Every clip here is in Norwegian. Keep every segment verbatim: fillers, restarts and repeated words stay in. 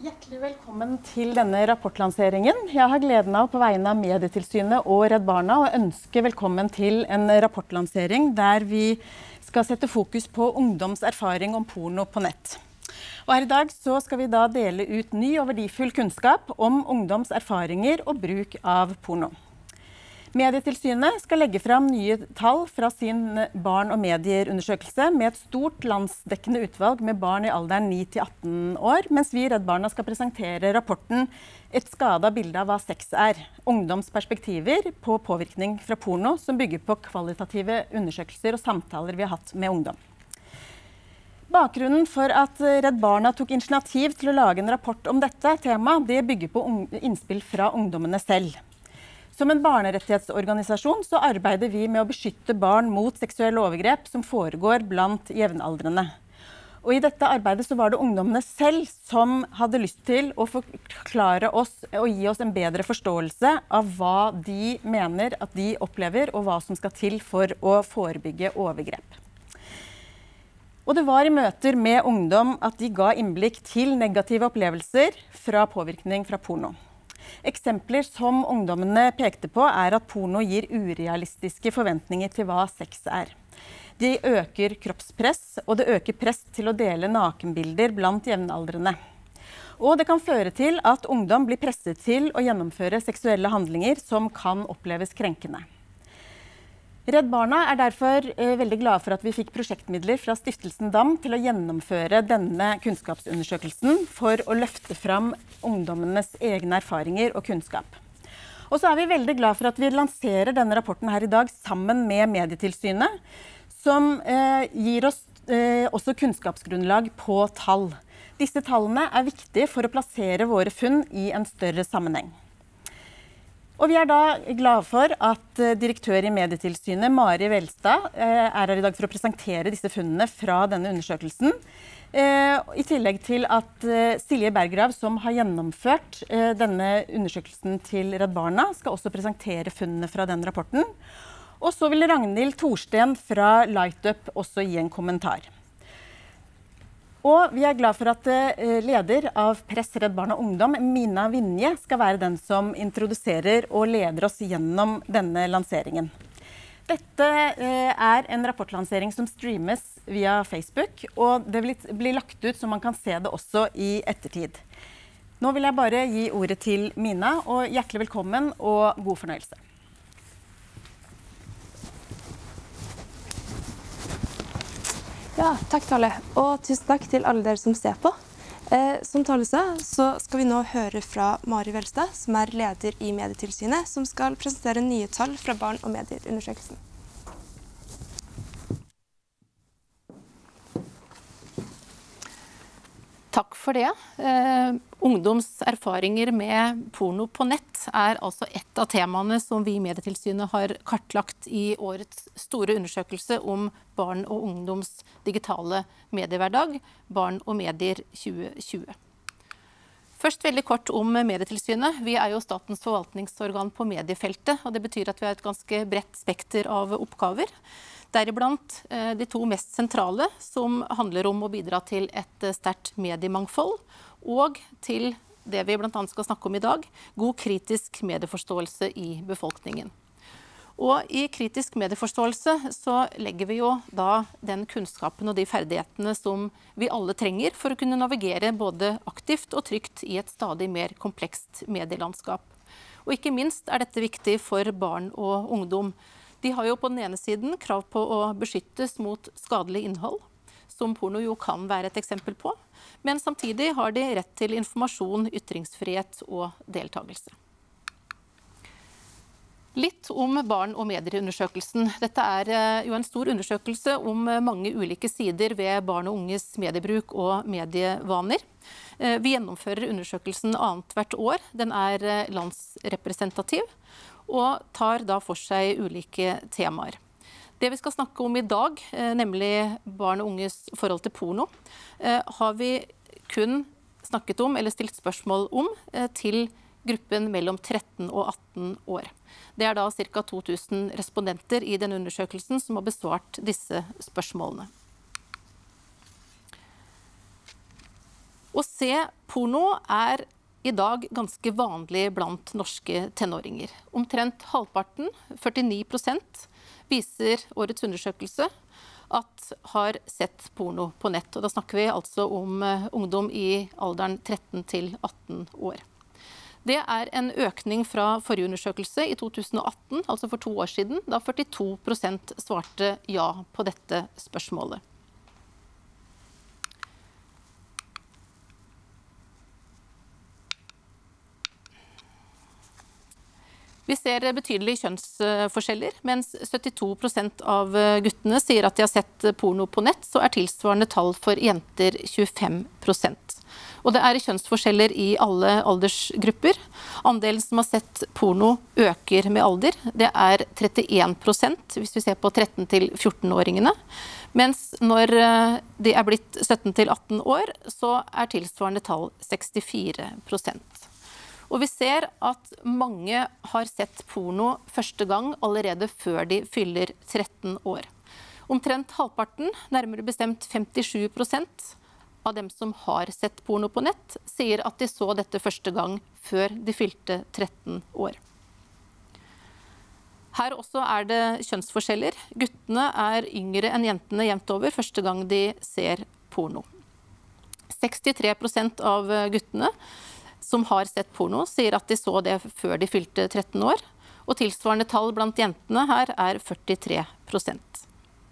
Hjertelig velkommen til denne rapportlanseringen. Jeg har gleden av på vegne av Medietilsynet og Redd Barna å ønske velkommen til en rapportlansering der vi skal sette fokus på ungdoms erfaring om porno på nett. Og her i dag så skal vi da dele ut ny og verdifull kunnskap om ungdoms erfaringer og bruk av porno. Medietilsynet skal legge fram nye tall fra sin barn- og medierundersøkelse med et stort landsdekkende utvalg med barn i alderen ni til atten år, mens vi i Redd Barna skal presentere rapporten Et skadet bilde av hva sex er, ungdoms perspektiver på påvirkning fra porno, som bygger på kvalitative undersøkelser og samtaler vi har hatt med ungdom. Bakgrunnen for at Redd Barna tok initiativ til å lage en rapport om dette temaet, det bygger på innspill fra ungdommene selv. Som en barnerettighetsorganisasjon så arbeider vi med å beskytte barn mot seksuelle overgrep som foregår blant jevnaldrende. Og i dette arbeidet så var det ungdommene selv som hadde lyst til å forklare oss og gi oss en bedre forståelse av hva de mener at de opplever, og hva som skal til for å forebygge overgrep. Og det var i møter med ungdom at de ga innblikk til negative opplevelser fra påvirkning fra porno. Eksempler som ungdommene pekte på er at porno gir urealistiske forventninger til hva sex er. De øker kroppspress, og det øker press til å dele nakenbilder blant jevnaldrende. Og det kan føre til at ungdom blir presset til å gjennomføre seksuelle handlinger som kan oppleves krenkende. Redd Barna er derfor eh, veldig glad for at vi fikk prosjektmidler fra Stiftelsen Dam til å gjennomføre denne kunnskapsundersøkelsen for å løfte fram ungdommenes egne erfaringer og kunnskap. Og så er vi veldig glad for at vi lanserer denne rapporten her i dag sammen med Medietilsynet, som eh, gir oss eh, også kunnskapsgrunnlag på tall. Disse tallene er viktige for å plassere våre funn i en større sammenheng. Og vi er da glad for at direktør i Medietilsynet, Mari Velstad, er her i dag for å presentere disse funnene fra denne undersøkelsen. I tillegg til at Silje Bergrav, som har gjennomført denne undersøkelsen til Redd Barna, skal også presentere funnene fra den rapporten. Og så vil Ragnhild Thorsten fra Lightup også gi en kommentar. Og vi er glad for at leder av Press Redd Barna Ungdom, Mina Vinje, skal være den som introduserer og leder oss gjennom denne lanseringen. Dette er en rapportlansering som streames via Facebook, og det vil bli lagt ut så man kan se det også i ettertid. Nå vil jeg bare gi ordet til Mina, og hjertelig velkommen og god fornøyelse. Ja, takk Tale, og tusen takk til alle dere som ser på. Eh, som Tale sa, så skal vi nå høre fra Mari Velstad, som er leder i Medietilsynet, som skal presentere nye tall fra barn- og medierundersøkelsen. Takk for det. Eh, ungdoms erfaringer med porno på nett er altså et av temaene som vi i Medietilsynet har kartlagt i årets store undersøkelse om barn og ungdoms digitale mediehverdag, Barn og medier tjue tjue. Først veldig kort om Medietilsynet. Vi er jo statens forvaltningsorgan på mediefeltet, og det betyr at vi har et ganske bredt spekter av oppgaver. Deriblant de to mest sentrale, som handler om å bidra til et sterkt mediemangfold, og til det vi blant annet skal snakke om i dag, god kritisk medieforståelse i befolkningen. Og i kritisk medieforståelse så legger vi jo da den kunnskapen og de ferdighetene som vi alle trenger for å kunne navigere både aktivt og trygt i et stadig mer komplekst medielandskap. Og ikke minst er dette viktig for barn og ungdom. De har jo på den ene siden krav på å beskyttes mot skadelig innhold, som porno jo kan være et eksempel på, men samtidig har de rett til informasjon, ytringsfrihet og deltakelse. Litt om barn- og medieundersøkelsen. Dette er jo en stor undersøkelse om mange ulike sider ved barn og unges mediebruk og medievaner. Vi gjennomfører undersøkelsen annet hvert år. Den er landsrepresentativ og tar da for seg ulike temaer. Det vi skal snakke om i dag, nemlig barn og unges forhold til porno, har vi kun snakket om eller stilt spørsmål om til gruppen mellom tretten og atten år. Det er da ca. to tusen respondenter i denne undersøkelsen som har besvart disse spørsmålene. Å se porno er i dag ganske vanlig blant norske tenåringer. Omtrent halvparten, førtini prosent, viser årets undersøkelse at har sett porno på nett. Og da snakker vi altså om uh, ungdom i alderen tretten til atten år. Det er en økning fra forrige undersøkelse i to tusen og atten, altså for to år siden, da førtito prosent svarte ja på dette spørsmålet. Vi ser betydelige kjønnsforskjeller. Mens syttito prosent av guttene sier at de har sett porno på nett, så er tilsvarende tall for jenter tjuefem prosent. Og det er kjønnsforskjeller i alle aldersgrupper. Andelen som har sett porno øker med alder. Det er trettien prosent hvis vi ser på tretten til fjorten-åringene. Mens når de er blitt sytten til atten år, så er tilsvarende tall sekstifire prosent. Og vi ser at mange har sett porno første gang allerede før de fyller tretten år. Omtrent halvparten, nærmere bestemt femtisju prosent, av dem som har sett porno på nett, sier at de så dette første gang før de fylte tretten år. Her også er det kjønnsforskjeller. Guttene er yngre enn jentene jevnt over første gang de ser porno. sekstitre prosent av guttene som har sett porno, sier at de så det før de fylte tretten år, og tilsvarende tall blant jentene her er førtitre prosent.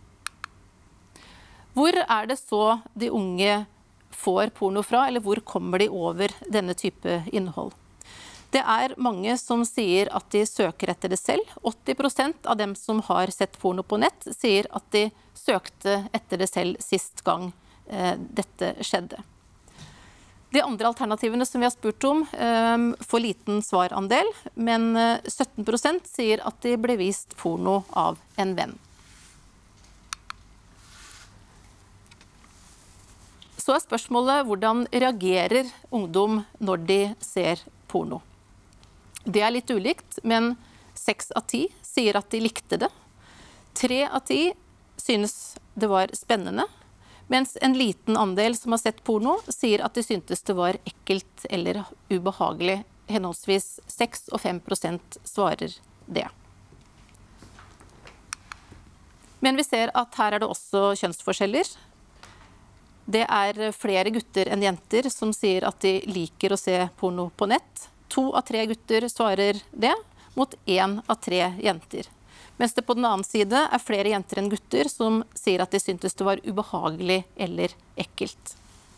Hvor er det så de unge får porno fra, eller hvor kommer de over denne type innhold? Det er mange som sier at de søker etter det selv. åtti prosent av dem som har sett porno på nett sier at de søkte etter det selv sist gang eh, dette skjedde. De andre alternativene som vi har spurt om um, får liten svarandel, men sytten prosent sier at de ble vist porno av en venn. Så er spørsmålet hvordan reagerer ungdom når de ser porno? Det er litt ulikt, men seks av ti sier at de likte det. Tre av ti synes det var spennende. Mens en liten andel som har sett porno, sier at de syntes det var ekkelt eller ubehagelig. Henholdsvis seks og fem prosent svarer det. Men vi ser at her er det også kjønnsforskjeller. Det er flere gutter enn jenter som sier at de liker å se porno på nett. To av tre gutter svarer det, mot én av tre jenter. Mens det på den annen side er flere jenter enn gutter som sier at de syntes det var ubehagelig eller ekkelt.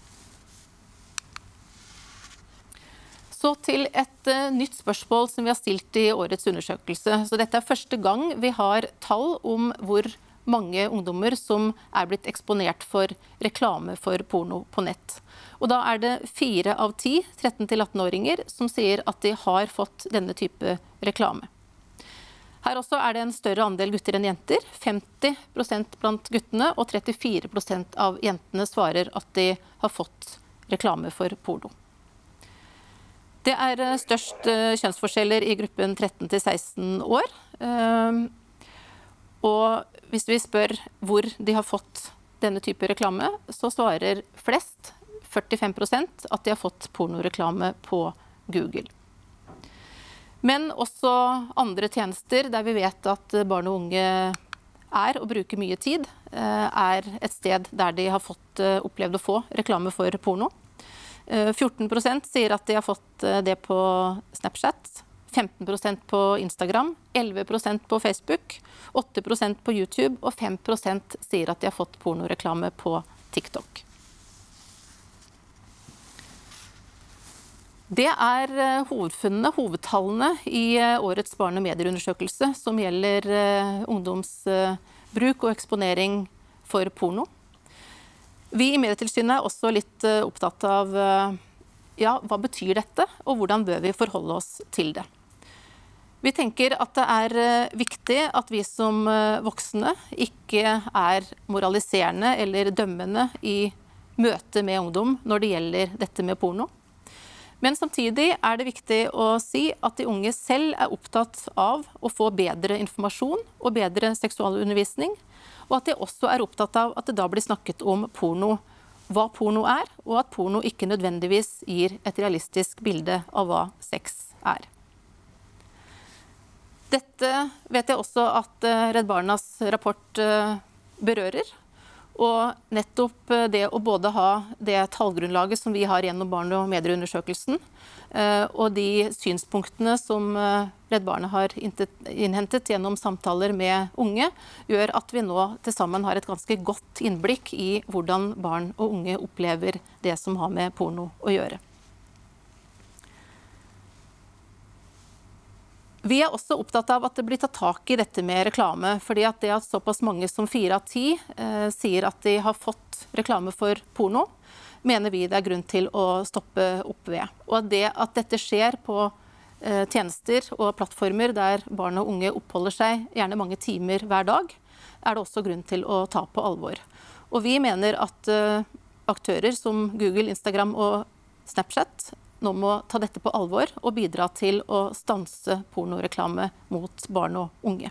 Så til et uh, nytt spørsmål som vi har stilt i årets undersøkelse. Så dette er første gang vi har tall om hvor mange ungdommer som er blitt eksponert for reklame for porno på nett. Og da er det fire av ti tretten til atten-åringer som sier at de har fått denne type reklame. Her også er det en større andel gutter enn jenter. femti prosent blant guttene og trettifire prosent av jentene svarer at de har fått reklame for porno. Det er størst kjønnsforskjeller i gruppen tretten til seksten år. Og hvis vi spør hvor de har fått denne type reklame, så svarer flest, førtifem prosent, at de har fått pornoreklame på Google. Men også andre tjenester der vi vet at barn og unge er og bruker mye tid, er et sted der de har fått, opplevd å få reklame for porno. fjorten prosent sier at de har fått det på Snapchat, femten prosent på Instagram, elleve prosent på Facebook, åtte prosent på YouTube og fem prosent sier at de har fått pornoreklame på TikTok. Det er hovedfunnene, hovedtallene i årets barne- og medieundersøkelse som gjelder ungdomsbruk og eksponering for porno. Vi i Medietilsynet er også litt opptatt av ja, hva betyr dette, og hvordan bør vi forholde oss til det. Vi tenker at det er viktig at vi som voksne ikke er moraliserende eller dømmende i møte med ungdom når det gjelder dette med porno. Men samtidig er det viktig å si at de unge selv er opptatt av å få bedre informasjon og bedre seksualundervisning, og at de også er opptatt av at det da blir snakket om porno hva porno er, og at porno ikke nødvendigvis gir et realistisk bilde av hva sex er. Dette vet jeg også at Redd Barnas rapport berører, og nettopp det å både ha det tallgrunnlaget som vi har gjennom barn- og medieundersøkelsen, og de synspunktene som Redd Barna har innhentet gjennom samtaler med unge, gjør at vi nå til sammen har et ganske godt innblikk i hvordan barn og unge opplever det som har med porno å gjøre. Vi er også opptatt av at det blir tatt tak i dette med reklame, fordi at det at såpass mange som fire av ti eh, sier at de har fått reklame for porno, mener vi det er grunn til å stoppe opp ved. Og det at dette skjer på eh, tjenester og plattformer der barn og unge oppholder seg gjerne mange timer hver dag, er det også grunn til å ta på alvor. Og vi mener at eh, aktører som Google, Instagram og Snapchat nå må ta dette på alvor og bidra til å stanse pornoreklame mot barn og unge.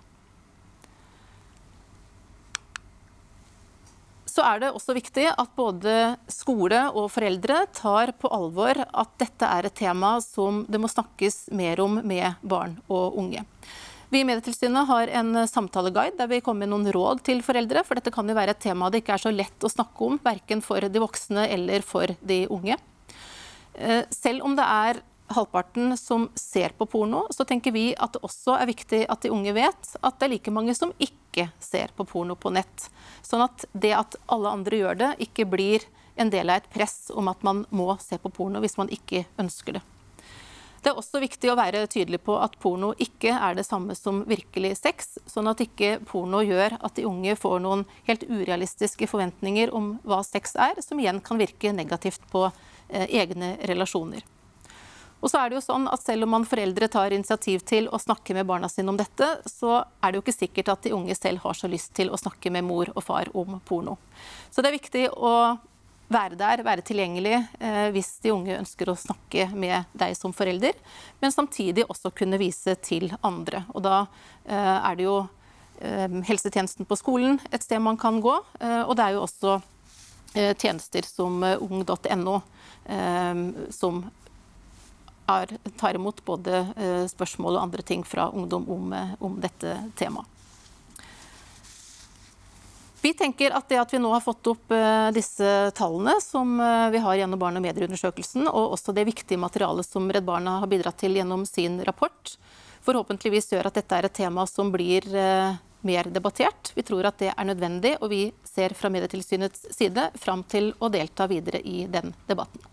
Så er det også viktig at både skole og foreldre tar på alvor at dette er et tema som det må snakkes mer om med barn og unge. Vi i Medietilsynet har en samtaleguide der vi kommer med noen råd til foreldre, for dette kan jo være et tema det ikke er så lett å snakke om, hverken for de voksne eller for de unge. Selv om det er halvparten som ser på porno, så tenker vi at det også er viktig at de unge vet at det er like mange som ikke ser på porno på nett. Sånn at det at alle andre gjør det, ikke blir en del av et press om at man må se på porno hvis man ikke ønsker det. Det er også viktig å være tydelig på at porno ikke er det samme som virkelig sex, sånn at ikke porno gjør at de unge får noen helt urealistiske forventninger om hva sex er, som igjen kan virke negativt på eh, egne relasjoner. Og så er det jo sånn at selv om man foreldre tar initiativ til å snakke med barna sine om dette, så er det jo ikke sikkert at de unge selv har så lyst til å snakke med mor og far om porno. Så det er viktig å være der, være tilgjengelig eh, hvis de unge ønsker å snakke med deg som forelder, men samtidig også kunne vise til andre. Og da eh, er det jo eh, helsetjenesten på skolen et sted man kan gå, eh, og det er jo også eh, tjenester som ung punktum no eh, som er, tar imot både eh, spørsmål og andre ting fra ungdom om, om dette temaet. Vi tenker at det at vi nå har fått opp uh, disse tallene som uh, vi har gjennom barn- og medieundersøkelsen, og også det viktige materialet som Redd Barna har bidratt til gjennom sin rapport, forhåpentligvis gjør at dette er et tema som blir uh, mer debattert. Vi tror at det er nødvendig, og vi ser fra Medietilsynets side fram til å delta videre i den debatten.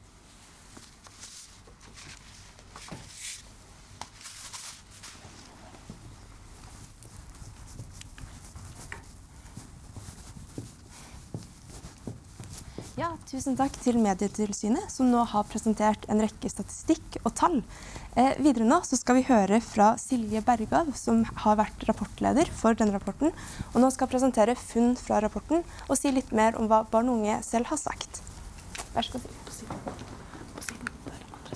Ja, tusen takk til Medietilsynet, som nå har presentert en rekke statistikk og tall. Eh, videre nå så skal vi høre fra Silje Bergav, som har vært rapportleder for denne rapporten, og nå skal presentere funn fra rapporten og si litt mer om hva barn og unge selv har sagt. Vær så god. På siden. På siden. Der, andre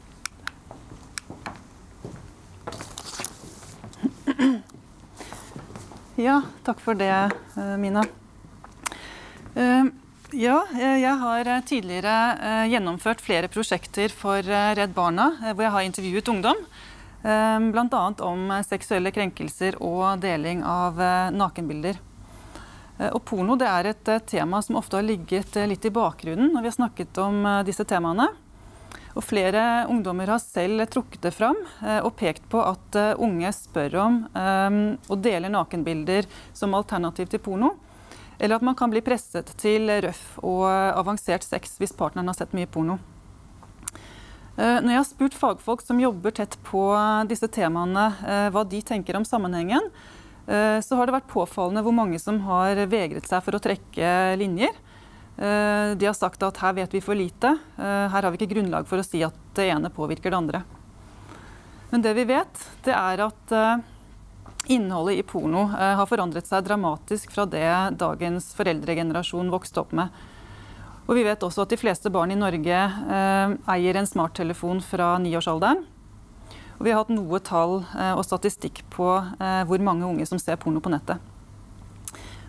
siden. Ja, takk for det, Mina. Uh, Ja, jeg har tidligere gjennomført flere prosjekter for Redd Barna, hvor jeg har intervjuet ungdom, blant annet om seksuelle krenkelser og deling av nakenbilder. Og porno det er et tema som ofte har ligget litt i bakgrunnen når vi har snakket om disse temaene. Og flere ungdommer har selv trukket det fram og pekt på at unge spør om og deler nakenbilder som alternativ til porno, eller at man kan bli presset til røff og avansert sex hvis partneren har sett mye porno. Når jeg har spurt fagfolk som jobber tett på disse temaene, hva de tenker om sammenhengen, så har det vært påfallende hvor mange som har vegret seg for å trekke linjer. De har sagt at her vet vi for lite, her har vi ikke grunnlag for å si at det ene påvirker det andre. Men det vi vet, det er at innholdet i porno eh, har forandret seg dramatisk fra det dagens foreldregenerasjon vokste opp med. Og vi vet også at de fleste barn i Norge eh, eier en smarttelefon fra niårsalderen. Og vi har hatt noe tall eh, og statistikk på eh, hvor mange unge som ser porno på nettet.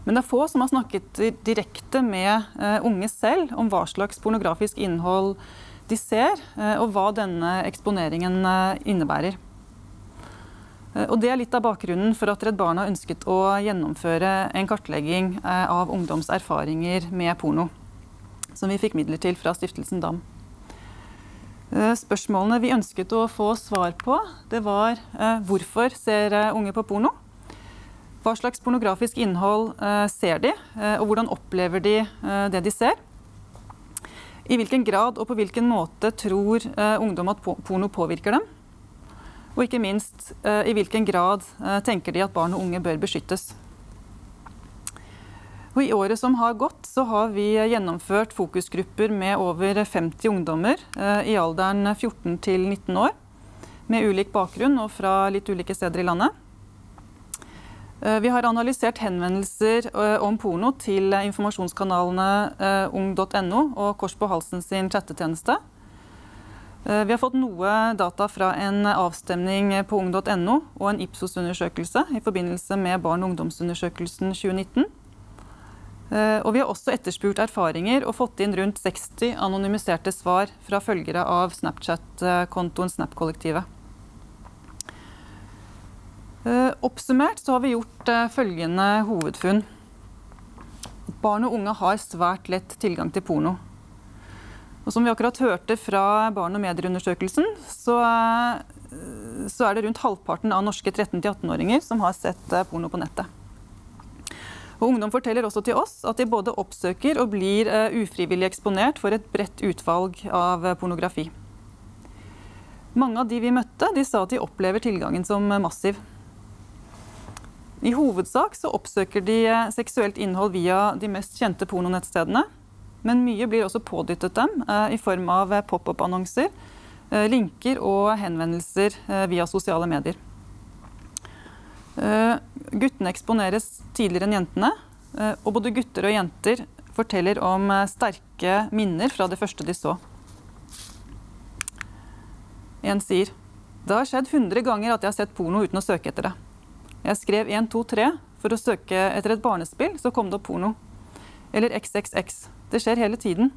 Men det er få som har snakket direkte med uh, unge selv om hva slags pornografisk innhold de ser, uh, og hva denne eksponeringen uh, innebærer. Uh, og det er litt av bakgrunnen for at Redd Barna ønsket å gjennomføre en kartlegging uh, av ungdoms erfaringer med porno, som vi fikk midler til fra Stiftelsen Dam. Uh, spørsmålene vi ønsket å få svar på, det var uh, hvorfor ser uh, unge på porno? Hva slags pornografisk innhold uh, ser de, uh, og hvordan opplever de uh, det de ser? I hvilken grad og på hvilken måte tror uh, ungdom at porno påvirker dem? Og ikke minst, uh, i hvilken grad uh, tenker de at barn og unge bør beskyttes? Og I året som har gått, så har vi gjennomført fokusgrupper med over femti ungdommer uh, i alderen fjorten til nitten år, med ulik bakgrunn og fra litt ulike steder i landet. Vi har analysert henvendelser om porno til informasjonskanalene ung punktum no og Kors på halsen sin chattetjeneste. Vi har fått noe data fra en avstemning på ung punktum no og en Ipsos-undersøkelse i forbindelse med barn- og ungdomsundersøkelsen tjue nitten. Og vi har også etterspurt erfaringer og fått inn rundt seksti anonymiserte svar fra følgere av Snapchat-kontoen Snap-kollektivet. Uh, oppsummert så har vi gjort uh, følgende hovedfunn. Barn og unge har svært lett tilgang til porno. Og som vi akkurat hørte fra barn- og medieundersøkelsen, så, uh, så er det rundt halvparten av norske tretten til atten-åringer som har sett uh, porno på nettet. Og ungdom forteller også til oss at de både oppsøker og blir uh, ufrivillig eksponert for et bredt utvalg av uh, pornografi. Mange av de vi møtte, de sa at de opplever tilgangen som uh, massiv. I hovedsak så oppsøker de seksuelt innhold via de mest kjente pornonettstedene, men mye blir også pådyttet dem eh, i form av pop-up-annonser, eh, linker og henvendelser eh, via sosiale medier. Eh, guttene eksponeres tidligere enn jentene, eh, og både gutter og jenter forteller om eh, sterke minner fra det første de så. En sier, det har skjedd hundre ganger at jeg har sett porno uten å søke etter det. Jeg skrev en to tre for å søke etter et barnespill, så kom det opp porno. Eller X X X. Det skjer hele tiden.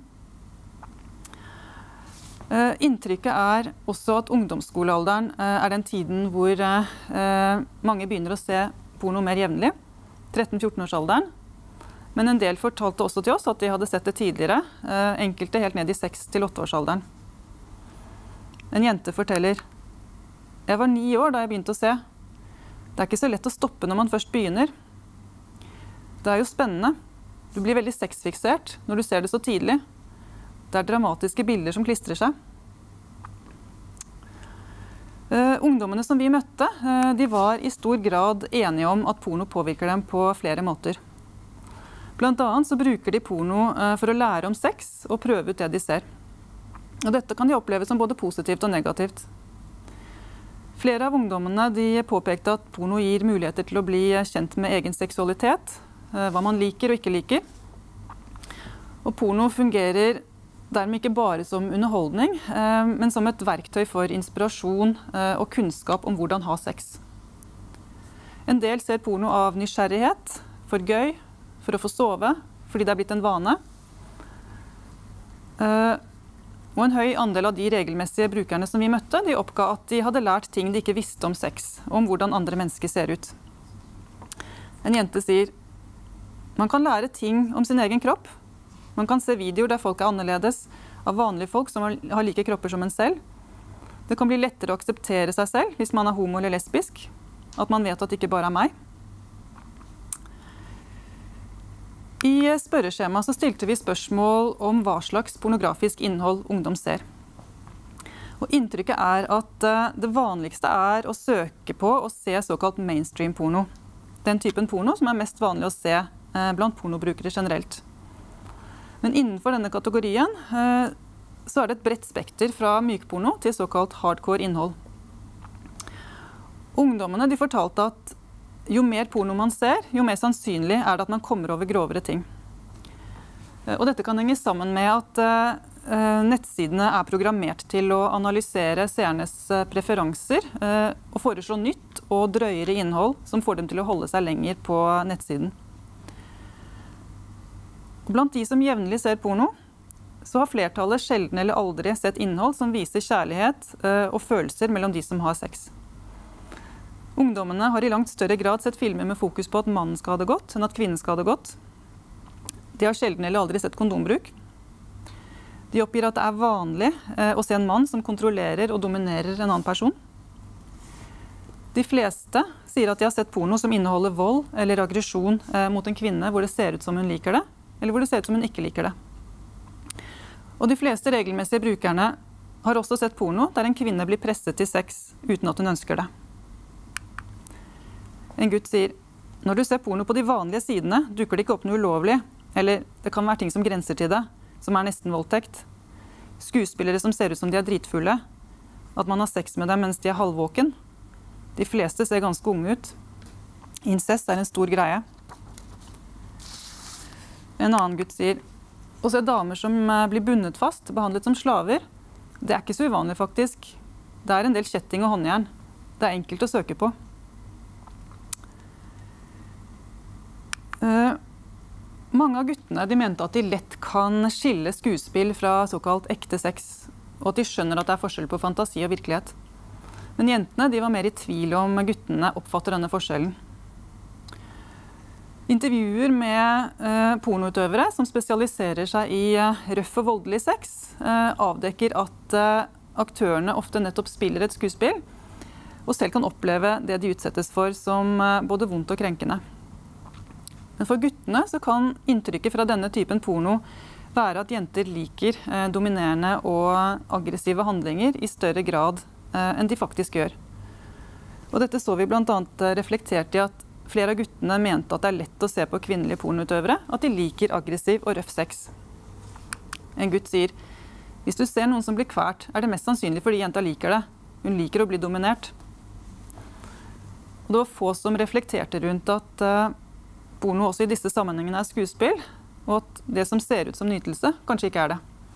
Uh, inntrykket er også at ungdomsskolealderen uh, er den tiden hvor uh, mange begynner å se porno mer jevnlig. tretten-fjorten-årsalderen. Men en del fortalte også til oss at de hadde sett det tidligere. Uh, enkelte helt ned i seks-til-åtte-årsalderen. En jente forteller, jeg var ni år da jeg begynte å se. Det er ikke så lett å stoppe når man først begynner. Det er jo spennende. Du blir veldig sexfiksert når du ser det så tidlig. Det er dramatiske bilder som klistrer seg. Uh, ungdommene som vi møtte, uh, de var i stor grad enige om at porno påvirker dem på flere måter. Blant annet så bruker de porno uh, for å lære om sex og prøve ut det de ser. Og dette kan de oppleve som både positivt og negativt. Flere av ungdommene de påpekte at porno gir muligheter til å bli kjent med egen seksualitet, hva man liker og ikke liker. Og porno fungerer dermed ikke bare som underholdning, men som et verktøy for inspirasjon og kunnskap om hvordan ha sex. En del ser porno av nysgjerrighet, for gøy, for å få sove, fordi det er blitt en vane. Og en høy andel av de regelmessige brukerne som vi møtte, de oppga at de hadde lært ting de ikke visste om sex, og om hvordan andre mennesker ser ut. En jente sier, man kan lære ting om sin egen kropp. Man kan se videoer der folk er annerledes, av vanlige folk som har like kropper som en selv. Det kan bli lettere å akseptere seg selv hvis man er homo eller lesbisk, at man vet at det ikke bare er meg. I spørreskjema så stilte vi spørsmål om hva slags pornografisk innhold ungdom ser. Og inntrykket er at det vanligste er å søke på og se såkalt mainstream porno. Den typen porno som er mest vanlig å se blant pornobrukere generelt. Men innenfor denne kategorien så er det et bredt spekter fra mykporno til såkalt hardcore innhold. Ungdommene de fortalte at jo mer porno man ser, jo mer sannsynlig er det at man kommer over grovere ting. Og dette kan henge sammen med at uh, nettsidene er programmert til å analysere seernes uh, preferanser uh, og foreslå nytt og drøyere innhold som får dem til å holde seg lenger på nettsiden. Blant de som jevnlig ser porno, så har flertallet sjelden eller aldri sett innhold som viser kjærlighet og følelser mellom de som har sex. Ungdommene har i langt større grad sett filmer med fokus på at mannen skal ha det godt, enn at kvinnen skal ha det godt. De har sjelden eller aldri sett kondombruk. De oppgir at det er vanlig å se en mann som kontrollerer og dominerer en annen person. De fleste sier at de har sett porno som inneholder vold eller aggresjon mot en kvinne hvor det ser ut som hun liker det, eller hvor det ser ut som hun ikke liker det. Og de fleste regelmessige brukerne har også sett porno der en kvinne blir presset til sex uten at hun ønsker det. En gutt sier, når du ser porno på de vanlige sidene, dukker det ikke opp noe ulovlig, eller det kan være ting som grenser til det, som er nesten voldtekt. Skuespillere som ser ut som de er dritfulle, at man har sex med dem mens de er halvvåken. De fleste ser ganske unge ut. Incest er en stor greie. En annen gutt sier, å se damer som blir bundet fast, behandlet som slaver, det er ikke så uvanlig faktisk. Det er en del kjetting og håndjern. Det er enkelt å søke på. Uh, mange av guttene de mente at de lett kan skille skuespill fra såkalt ekte sex, og at de skjønner at det er forskjell på fantasi og virkelighet. Men jentene de var mer i tvil om guttene oppfatter denne forskjellen. Intervjuer med uh, pornoutøvere som spesialiserer seg i uh, røff og voldelig sex, uh, avdekker at uh, aktørene ofte nettopp spiller et skuespill, og selv kan oppleve det de utsettes for som uh, både vondt og krenkende. Men for guttene så kan inntrykket fra denne typen porno være at jenter liker eh, dominerende og aggressive handlinger i større grad eh, enn de faktisk gjør. Og dette så vi blant annet reflektert i at flere av guttene mente at det er lett å se på kvinnelige pornoutøvere at de liker aggressiv og røff sex. En gutt sier, hvis du ser noen som blir kvært, er det mest sannsynlig fordi jenta liker det. Hun liker å bli dominert. Og det var få som reflekterte rundt at eh, porno også i disse sammenhengene er skuespill, og at det som ser ut som nytelse, kanskje ikke er det.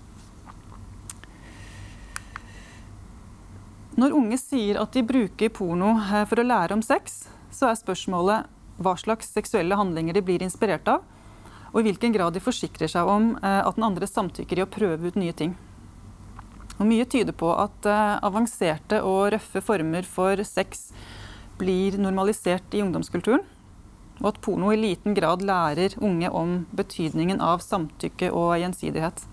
Når unge sier at de bruker porno for å lære om sex, så er spørsmålet hva slags seksuelle handlinger de blir inspirert av, og i hvilken grad de forsikrer seg om at den andre samtykker i å prøve ut nye ting. Og mye tyder på at avanserte og røffe former for sex blir normalisert i ungdomskulturen, og at porno i liten grad lærer unge om betydningen av samtykke og gjensidighet.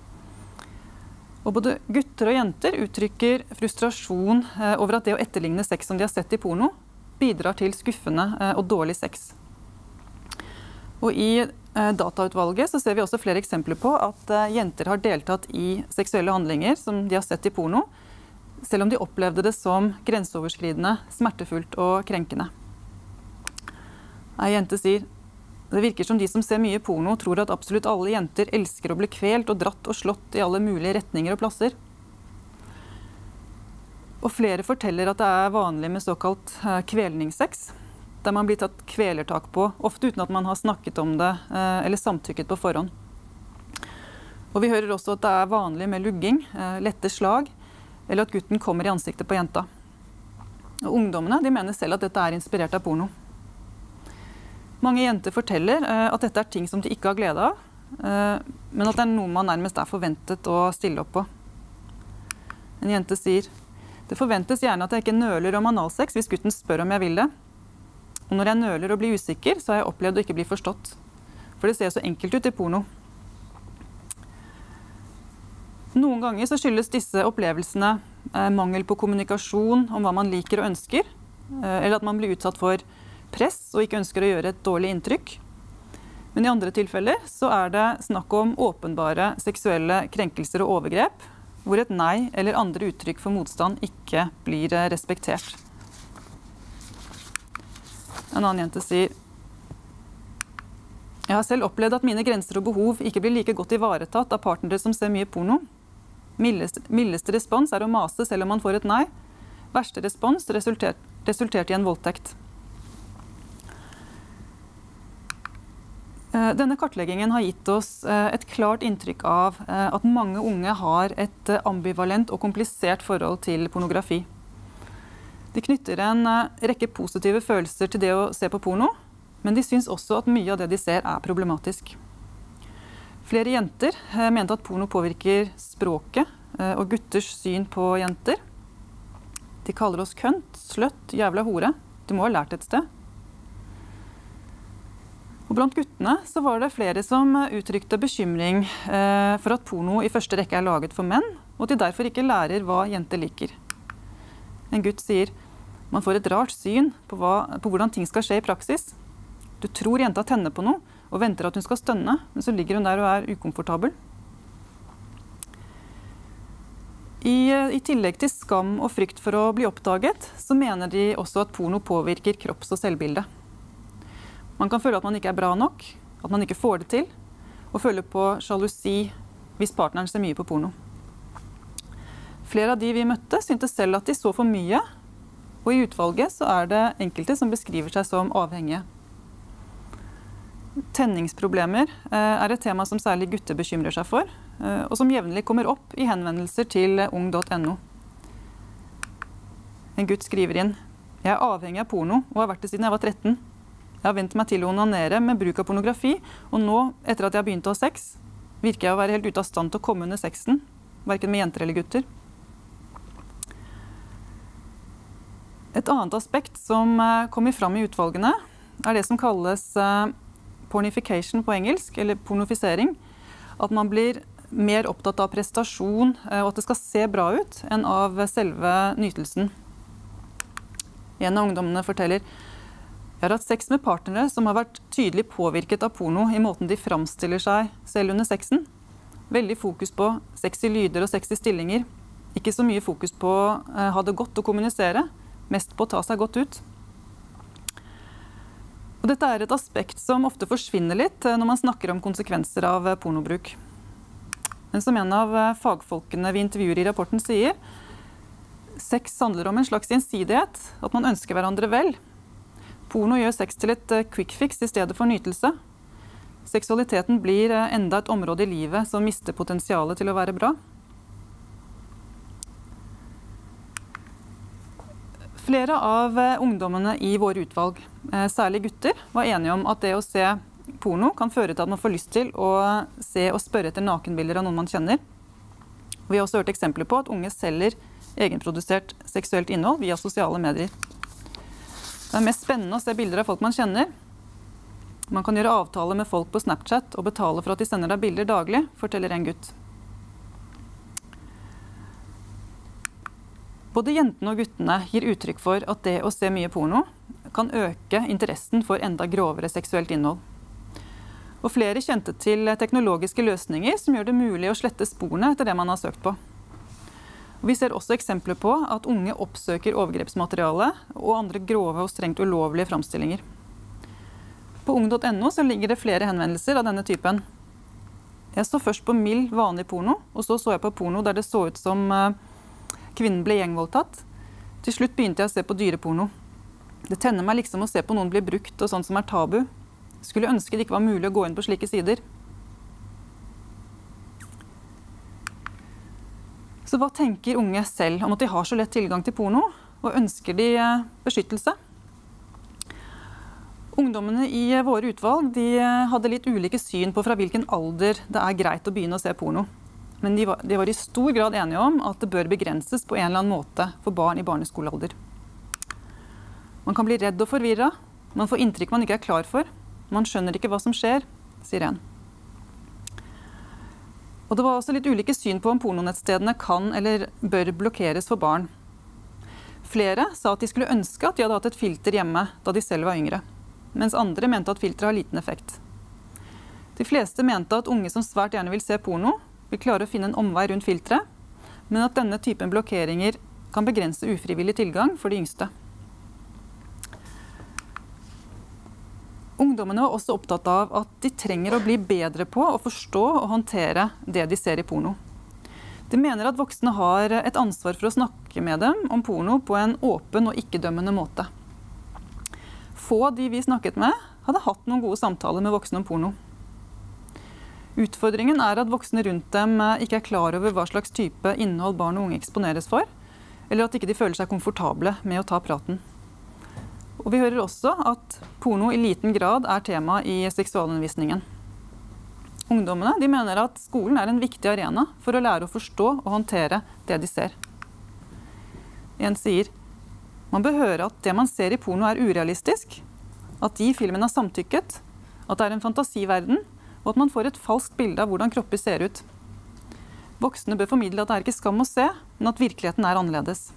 Og både gutter og jenter uttrykker frustrasjon over at det å etterligne sex som de har sett i porno, bidrar til skuffende og dårlig sex. Og i datautvalget så ser vi også flere eksempler på at jenter har deltatt i seksuelle handlinger som de har sett i porno, selv om de opplevde det som grenseoverskridende, smertefullt og krenkende. Ei jente sier, det virker som de som ser mye porno tror at absolutt alle jenter elsker å bli kvelt og dratt og slått i alle mulige retninger og plasser. Og flere forteller at det er vanlig med såkalt kvelningssex, der man blir tatt kvelertak på, ofte uten at man har snakket om det eller samtykket på forhånd. Og vi hører også at det er vanlig med lugging, lette slag, eller at gutten kommer i ansiktet på jenta. Og ungdommene de mener selv at dette er inspirert av porno. Mange jenter forteller uh, at dette er ting som de ikke har glede av, uh, men at det er noe man nærmest er forventet å stille opp på. En jente sier, det forventes gjerne at jeg ikke nøler om analsex hvis gutten spør om jeg vil det. Og når jeg nøler og blir usikker, så har jeg opplevd å ikke bli forstått. For det ser så enkelt ut i porno. Noen ganger så skyldes disse opplevelsene uh, mangel på kommunikasjon om hva man liker og ønsker, uh, eller at man blir utsatt for press og ikke ønsker å gjøre et dårlig inntrykk. Men i andre tilfeller så er det snakk om åpenbare seksuelle krenkelser og overgrep, hvor et nei eller andre uttrykk for motstand ikke blir respektert. En annen jente sier, jeg har selv opplevd at mine grenser og behov ikke blir like godt ivaretatt av partnere som ser mye porno. Mildeste, mildeste respons er å mase selv om man får et nei. Verste respons resulterte resultert i en voldtekt. Denne kartleggingen har gitt oss et klart inntrykk av at mange unge har et ambivalent og komplisert forhold til pornografi. De knytter en rekke positive følelser til det å se på porno, men de syns også at mye av det de ser er problematisk. Flere jenter mente at porno påvirker språket og gutters syn på jenter. De kaller oss kønt, sløtt, jævla hore. Du må ha lært et sted. Og blant guttene så var det flere som uttrykte bekymring eh, for at porno i første rekke er laget for menn, og at de derfor ikke lærer hva jenter liker. En gutt sier, man får et rart syn på, hva, på hvordan ting skal skje i praksis. Du tror jenta tenner på noe, og venter at hun skal stønne, men så ligger hun der og er ukomfortabel. I, I tillegg til skam og frykt for å bli oppdaget, så mener de også at porno påvirker kropps- og selvbildet. Man kan føle at man ikke er bra nok, at man ikke får det til, og føle på sjalusi hvis partneren ser mye på porno. Flere av de vi møtte syntes selv at de så for mye, og i utvalget så er det enkelte som beskriver seg som avhengige. Tenningsproblemer er et tema som særlig gutter bekymrer seg for, og som jevnlig kommer opp i henvendelser til ung punktum no. En gutt skriver inn, jeg er avhengig av porno og har vært det siden jeg var tretten. Jeg har vent meg til å onanere med bruk av pornografi, og nå, etter at jeg har begynt å ha sex, virker jeg å være helt ute av stand til å komme under sexen, hverken med jenter eller gutter. Et annet aspekt som kommer fram i utvalgene, er det som kalles pornification på engelsk, eller pornofisering. At man blir mer opptatt av prestasjon, og at det skal se bra ut, enn av selve nytelsen. En av ungdommene forteller, jeg har hatt sex med partnere som har vært tydelig påvirket av porno i måten de framstiller seg selv under sexen. Veldig fokus på sexy lyder og sexy stillinger. Ikke så mye fokus på å ha det godt å kommunisere, mest på å ta seg godt ut. Og dette er et aspekt som ofte forsvinner litt når man snakker om konsekvenser av pornobruk. Men som en av fagfolkene vi intervjuer i rapporten sier, sex handler om en slags gjensidighet, at man ønsker hverandre vel. Porno gjør sex til et quick fix i stedet for nytelse. Seksualiteten blir enda et område i livet som mister potensialet til å være bra. Flere av ungdommene i våre utvalg, særlig gutter, var enige om at det å se porno kan føre til at man får lyst til å se og spørre etter nakenbilder av noen man kjenner. Vi har også hørt eksempler på at unge selger egenprodusert seksuelt innhold via sosiale medier. Det er mest spennende å se bilder av folk man kjenner. Man kan gjøre avtaler med folk på Snapchat og betale for at de sender deg bilder daglig, forteller en gutt. Både jentene og guttene gir uttrykk for at det å se mye porno kan øke interessen for enda grovere seksuelt innhold. Og flere kjente til teknologiske løsninger som gjør det mulig å slette sporene etter det man har søkt på. Vi ser også eksempler på at unge oppsøker overgrepsmateriale og andre grove og strengt ulovlige framstillinger. På ung punktum no så ligger det flere henvendelser av denne typen. Jeg så først på mild, vanlig porno, og så så jeg på porno der det så ut som kvinnen ble gjengvoldtatt. Til slutt begynte jeg å se på dyreporno. Det tenner meg liksom å se på noen bli brukt og sånt som er tabu. Skulle ønske det ikke var mulig å gå inn på slike sider. Så hva tenker unge selv om at de har så lett tilgang til porno, og ønsker de beskyttelse? Ungdommene i våre utvalg de hadde litt ulike syn på fra hvilken alder det er greit å begynne å se porno. Men de var, de var i stor grad enige om at det bør begrenses på en eller annen måte for barn i barneskolealder. Man kan bli redd og forvirret, man får inntrykk man ikke er klar for, man skjønner ikke hva som skjer, sier en. Og det var også litt ulike syn på om pornonettstedene kan eller bør blokkeres for barn. Flere sa at de skulle ønske at de hadde hatt et filter hjemme da de selv var yngre, mens andre mente at filteret har liten effekt. De fleste mente at unge som svært gjerne vil se porno, vil klare å finne en omvei rundt filteret, men at denne typen blokkeringer kan begrense ufrivillig tilgang for de yngste. Ungdommene var også opptatt av at de trenger å bli bedre på å forstå og håndtere det de ser i porno. De mener at voksne har et ansvar for å snakke med dem om porno på en åpen og ikke-dømmende måte. Få av de vi snakket med hadde hatt noen gode samtaler med voksne om porno. Utfordringen er at voksne rundt dem ikke er klar over hva slags type innhold barn og unge eksponeres for, eller at ikke de føler seg komfortable med å ta praten. Og vi hører også at porno i liten grad er tema i seksualundervisningen. Ungdommene de mener at skolen er en viktig arena for å lære å forstå og håndtere det de ser. En sier, man bør høre at det man ser i porno er urealistisk, at de i filmen har samtykket, at det er en fantasiverden, og at man får et falskt bilde av hvordan kropper ser ut. Voksne bør formidle at det er ikke skam å se, men at virkeligheten er annerledes.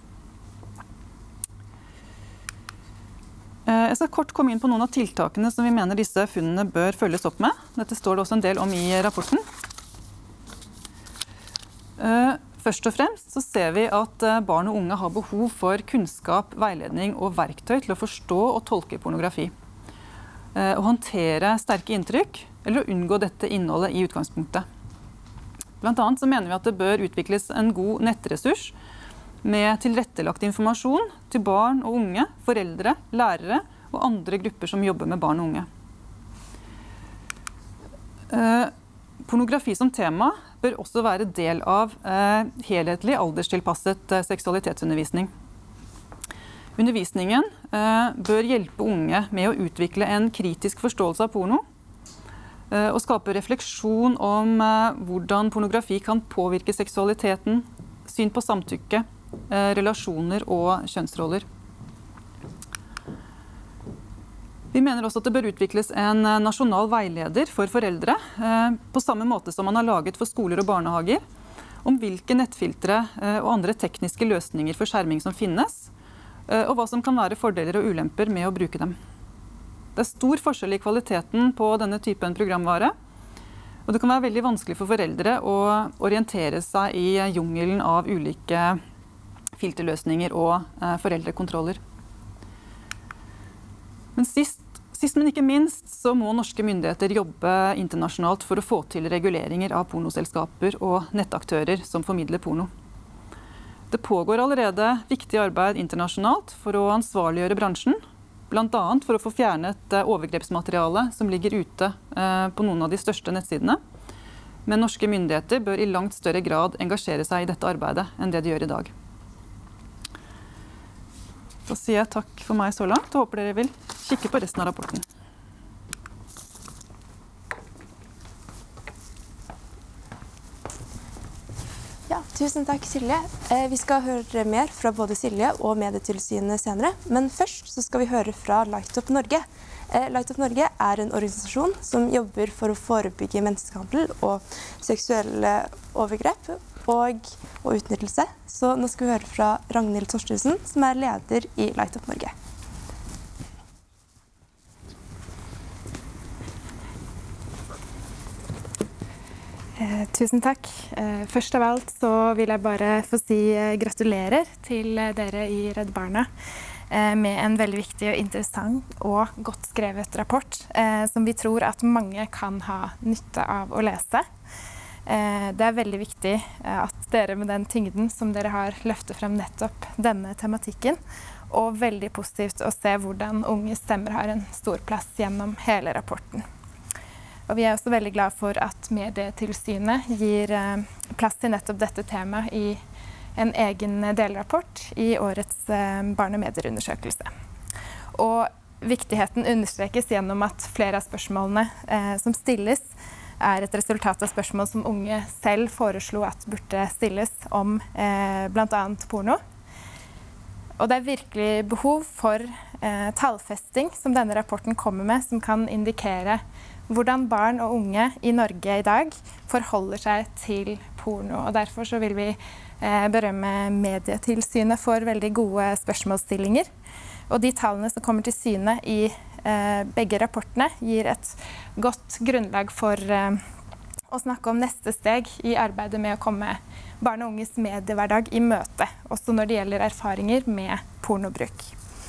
Jeg skal kort komme inn på noen av tiltakene som vi mener disse funnene bør følges opp med. Dette står det også en del om i rapporten. Først og fremst så ser vi at barn og unge har behov for kunnskap, veiledning og verktøy til å forstå og tolke pornografi. Å håndtere sterke inntrykk, eller å unngå dette innholdet i utgangspunktet. Blant annet så mener vi at det bør utvikles en god nettressurs med tilrettelagt informasjon til barn og unge, foreldre, lærere og andre grupper som jobber med barn og unge. Eh, pornografi som tema bør også være del av eh, helhetlig alderstilpasset eh, seksualitetsundervisning. Undervisningen eh, bør hjelpe unge med å utvikle en kritisk forståelse av porno, eh, og skape refleksjon om eh, hvordan pornografi kan påvirke seksualiteten, syn på samtykke, relasjoner og kjønnsroller. Vi mener også at det bør utvikles en nasjonal veileder for foreldre, på samme måte som man har laget for skoler og barnehager, om hvilke nettfiltre og andre tekniske løsninger for skjerming som finnes, og hva som kan være fordeler og ulemper med å bruke dem. Det er stor forskjell i kvaliteten på denne typen programvare, og det kan være veldig vanskelig for foreldre å orientere seg i jungelen av ulike filterløsninger og eh, foreldrekontroller. Men sist, sist, men ikke minst, så må norske myndigheter jobbe internasjonalt for å få til reguleringer av pornoselskaper og nettaktører som formidler porno. Det pågår allerede viktig arbeid internasjonalt for å ansvarliggjøre bransjen, blant annet for å få fjernet overgrepsmateriale som ligger ute eh, på noen av de største nettsidene. Men norske myndigheter bør i langt større grad engasjere seg i dette arbeidet enn det de gjør i dag. Da sier jeg takk for meg så langt, og håper dere vil kikke på resten av rapporten. Ja, tusen takk, Silje. Vi skal høre mer fra både Silje og Medietilsynet senere, men først så skal vi høre fra Light Up Norge. Light Up Norge er en organisasjon som jobber for å forebygge menneskehandel og seksuelle overgrep og, og utnyttelse. Så nå skal vi høre fra Ragnhild Torstensen, som er leder i Light Up Norge. Eh, tusen takk. Eh, først av alt så vil jeg bare få si eh, gratulerer til eh, dere i Redd Barna eh, med en veldig viktig og interessant og godt skrevet rapport eh, som vi tror at mange kan ha nytte av å lese. Eh, det er veldig viktig eh, at dere med den tyngden som dere har løfter frem nettopp denne tematikken, og veldig positivt å se hvordan unge stemmer har en stor plass gjennom hele rapporten. Og vi er også veldig glad for at Medietilsynet gir eh, plass til nettopp dette temaet i en egen delrapport i årets eh, barne- og medieundersøkelse. Og viktigheten understrekes gjennom at flere av spørsmålene eh, som stilles er et resultat av spørsmål som unge selv foreslo at burde stilles om eh, blant annet porno. Og det er virkelig behov for eh, tallfesting som denne rapporten kommer med, som kan indikere hvordan barn og unge i Norge i dag forholder seg til porno. Og derfor så vil vi eh, berømme Medietilsynet for veldig gode spørsmålsstillinger. Og de tallene som kommer til syne i eh, begge rapportene gir et godt grunnlag for eh, å snakke om neste steg i arbeidet med å komme barn og unges mediehverdag i møte, også når det gjelder erfaringer med pornobruk.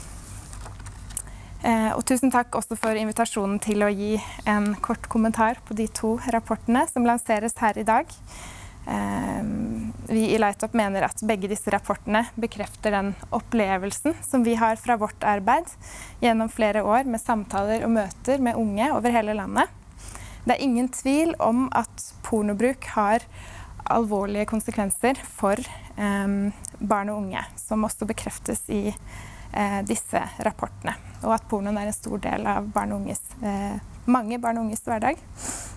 Eh, og tusen takk også for invitasjonen til å gi en kort kommentar på de to rapportene som lanseres her i dag. Eh, vi i Light Up mener at begge disse rapportene bekrefter den opplevelsen som vi har fra vårt arbeid gjennom flere år med samtaler og møter med unge over hele landet. Det er ingen tvil om at pornobruk har alvorlige konsekvenser for eh, barn og unge, som også bekreftes i eh, disse rapportene. Og at pornoen er en stor del av barn og unges, eh, mange barn og unges hverdag.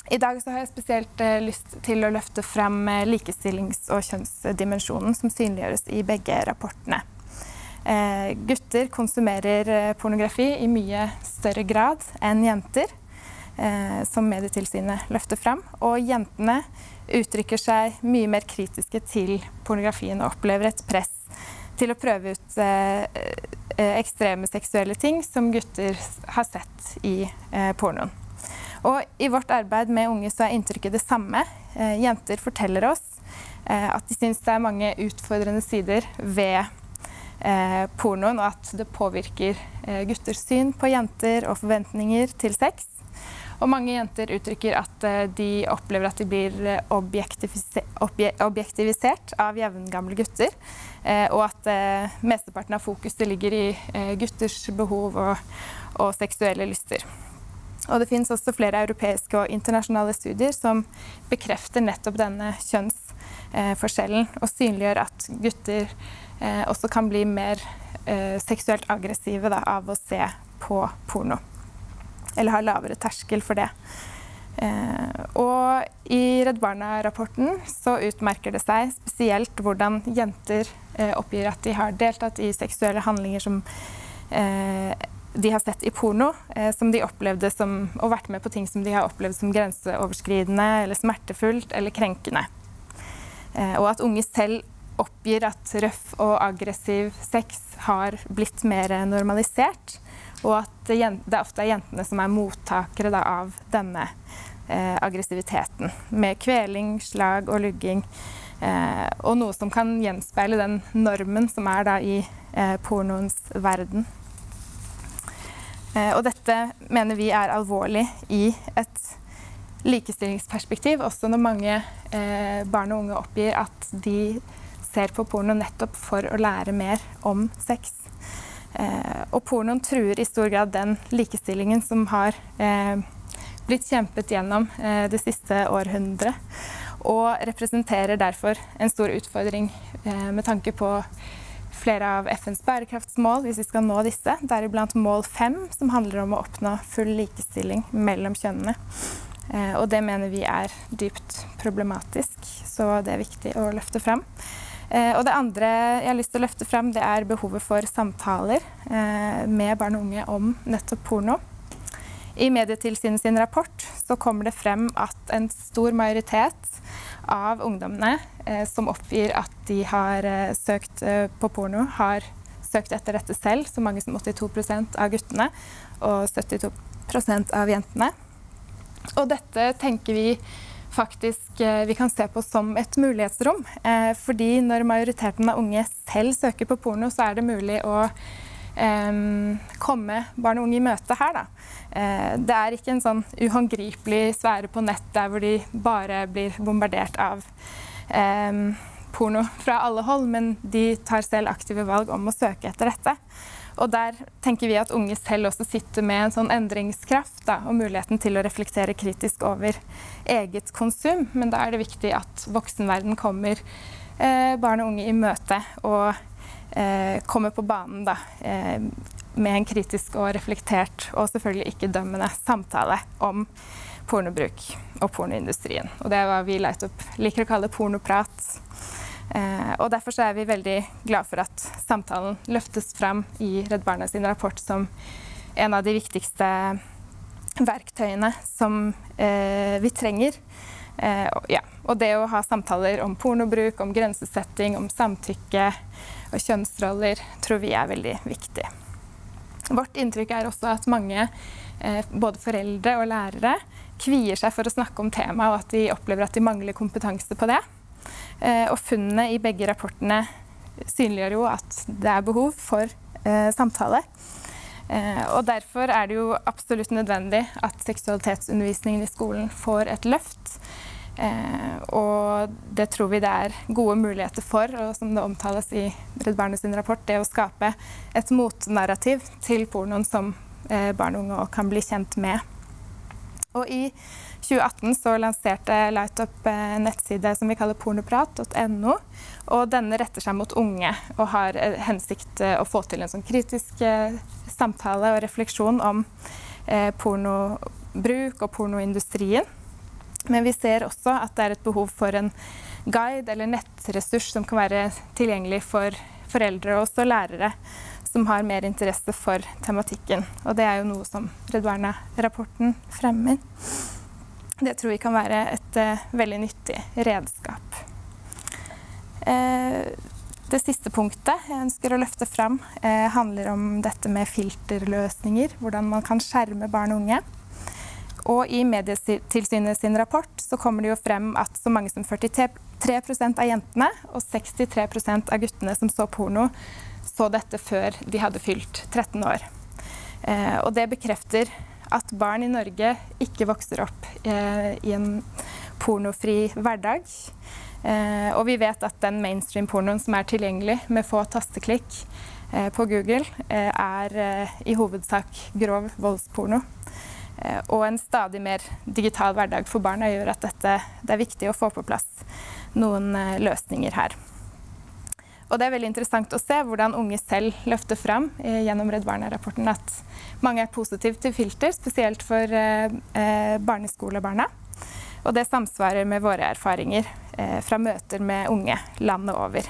I dag så har jeg spesielt eh, lyst til å løfte frem eh, likestillings- og kjønnsdimensjonen som synliggjøres i begge rapportene. Eh, gutter konsumerer eh, pornografi i mye større grad enn jenter, eh, som Medietilsynet løfter frem, og jentene uttrykker seg mye mer kritiske til pornografien og opplever et press til å prøve ut eh, ekstreme seksuelle ting som gutter har sett i eh, pornoen. Og i vårt arbeid med unge så er inntrykket det samme. Eh, jenter forteller oss eh, at de synes det er mange utfordrende sider ved eh, pornoen, og at det påvirker eh, gutters syn på jenter og forventninger til sex. Og mange jenter uttrykker at eh, de opplever at de blir objektivisert, obje, objektivisert av jevngamle gutter, eh, og at eh, mesteparten av fokuset ligger i eh, gutters behov og, og seksuelle lyster. Og det finnes også flere europeiske og internasjonale studier som bekrefter nettopp denne kjønnsforskjellen og synliggjør at gutter eh, også kan bli mer eh, seksuelt aggressive da, av å se på porno. Eller ha lavere terskel for det. Eh, og i Redd Barna-rapporten så utmerker det seg spesielt hvordan jenter eh, oppgir at de har deltatt i seksuelle handlinger som eh, de har sett i porno, eh, som de opplevde som, og vært med på ting som de har opplevd som grenseoverskridende, eller smertefullt, eller krenkende. Eh, og at unge selv oppgir at røff og aggressiv sex har blitt mer normalisert, og at det, det ofte er jentene som er mottakere da, av denne eh, aggressiviteten, med kveling, slag og lugging, eh, og noe som kan gjenspeile den normen som er da, i eh, pornoens verden. Og dette mener vi er alvorlig i et likestillingsperspektiv, også når mange eh, barn og unge oppgir at de ser på porno nettopp for å lære mer om sex. Eh, og pornoen truer i stor grad den likestillingen som har eh, blitt kjempet gjennom eh, det siste århundret, og representerer derfor en stor utfordring eh, med tanke på flere av F N's bærekraftsmål, hvis vi skal nå disse, deriblant mål fem, som handler om å oppnå full likestilling mellom kjønnene. Eh, og det mener vi er dypt problematisk, så det er viktig å løfte frem. Eh, og det andre jeg har lyst til å løfte frem, det er behovet for samtaler eh, med barn og unge om nettopp porno. I Medietilsynet sin rapport så kommer det frem at en stor majoritet av ungdommene eh, som oppgir at de har eh, søkt eh, på porno, har søkt etter dette selv, så mange som åttito prosent av guttene og syttito prosent av jentene. Og dette tenker vi faktisk eh, vi kan se på som et mulighetsrom, eh, fordi når majoriteten av unge selv søker på porno, så er det mulig å Um, komme barn og unge i møte her da. Uh, det er ikke en sånn uhåndgripelig sfære på nett der hvor de bare blir bombardert av um, porno fra alle hold, men de tar selv aktive valg om å søke etter dette. Og der tenker vi at unge selv også sitter med en sånn endringskraft da, og muligheten til å reflektere kritisk over eget konsum, men da er det viktig at voksenverden kommer uh, barn og unge i møte og Eh, kommer på banen da, eh, med en kritisk og reflektert og selvfølgelig ikke dømmende samtale om pornobruk og pornoindustrien. Og det er hva vi liker å kalle pornoprat. Eh, og derfor så er vi veldig glad for at samtalen løftes frem i Redd Barna sin rapport som en av de viktigste verktøyene som eh, vi trenger. Eh, og, ja. og det å ha samtaler om pornobruk, om grensesetting, om samtykke og kjønnsroller tror vi er veldig viktig. Vårt inntrykk er også at mange, eh, både foreldre og lærere, kvier seg for å snakke om temaet, og at de opplever at de mangler kompetanse på det. Eh, og funnene i begge rapportene synliggjør jo at det er behov for eh, samtale. Eh, og derfor er det jo absolutt nødvendig at seksualitetsundervisningen i skolen får et løft. Eh, og det tror vi det er gode muligheter for, og som det omtales i Redd Barna sin rapport, det å skape et motnarrativ til pornoen som eh, barn og unge også kan bli kjent med. Og i tjue atten så lanserte Lightup en nettside som vi kaller pornoprat punktum no, og denne retter seg mot unge og har hensikt å få til en sånn kritisk eh, samtale og refleksjon om eh, pornobruk og pornoindustrien. Men vi ser også at det er et behov for en guide eller nettressurs som kan være tilgjengelig for foreldre og også lærere som har mer interesse for tematikken. Og det er jo noe som Redd Barna-rapporten fremmer. Det tror vi kan være et uh, veldig nyttig redskap. Uh, det siste punktet jeg ønsker å løfte fram uh, handler om dette med filterløsninger, hvordan man kan skjerme barn og unge. Og i Medietilsynet sin rapport så kommer det jo frem at så mange som førtitre prosent av jentene og sekstitre prosent av guttene som så porno, så dette før de hadde fylt tretten år. Eh, og det bekrefter at barn i Norge ikke vokser opp eh, i en pornofri hverdag. Eh, og vi vet at den mainstream-pornoen som er tilgjengelig med få tasteklikk eh, på Google, eh, er eh, i hovedsak grov voldsporno. Eh, og en stadig mer digital hverdag for barna gjør at dette, det er viktig å få på plass noen eh, løsninger her. Og det er veldig interessant å se hvordan unge selv løfter fram eh, gjennom Redd Barna-rapporten at mange er positive til filter, spesielt for eh, barneskolebarna. Og det samsvarer med våre erfaringer eh, fra møter med unge landet over.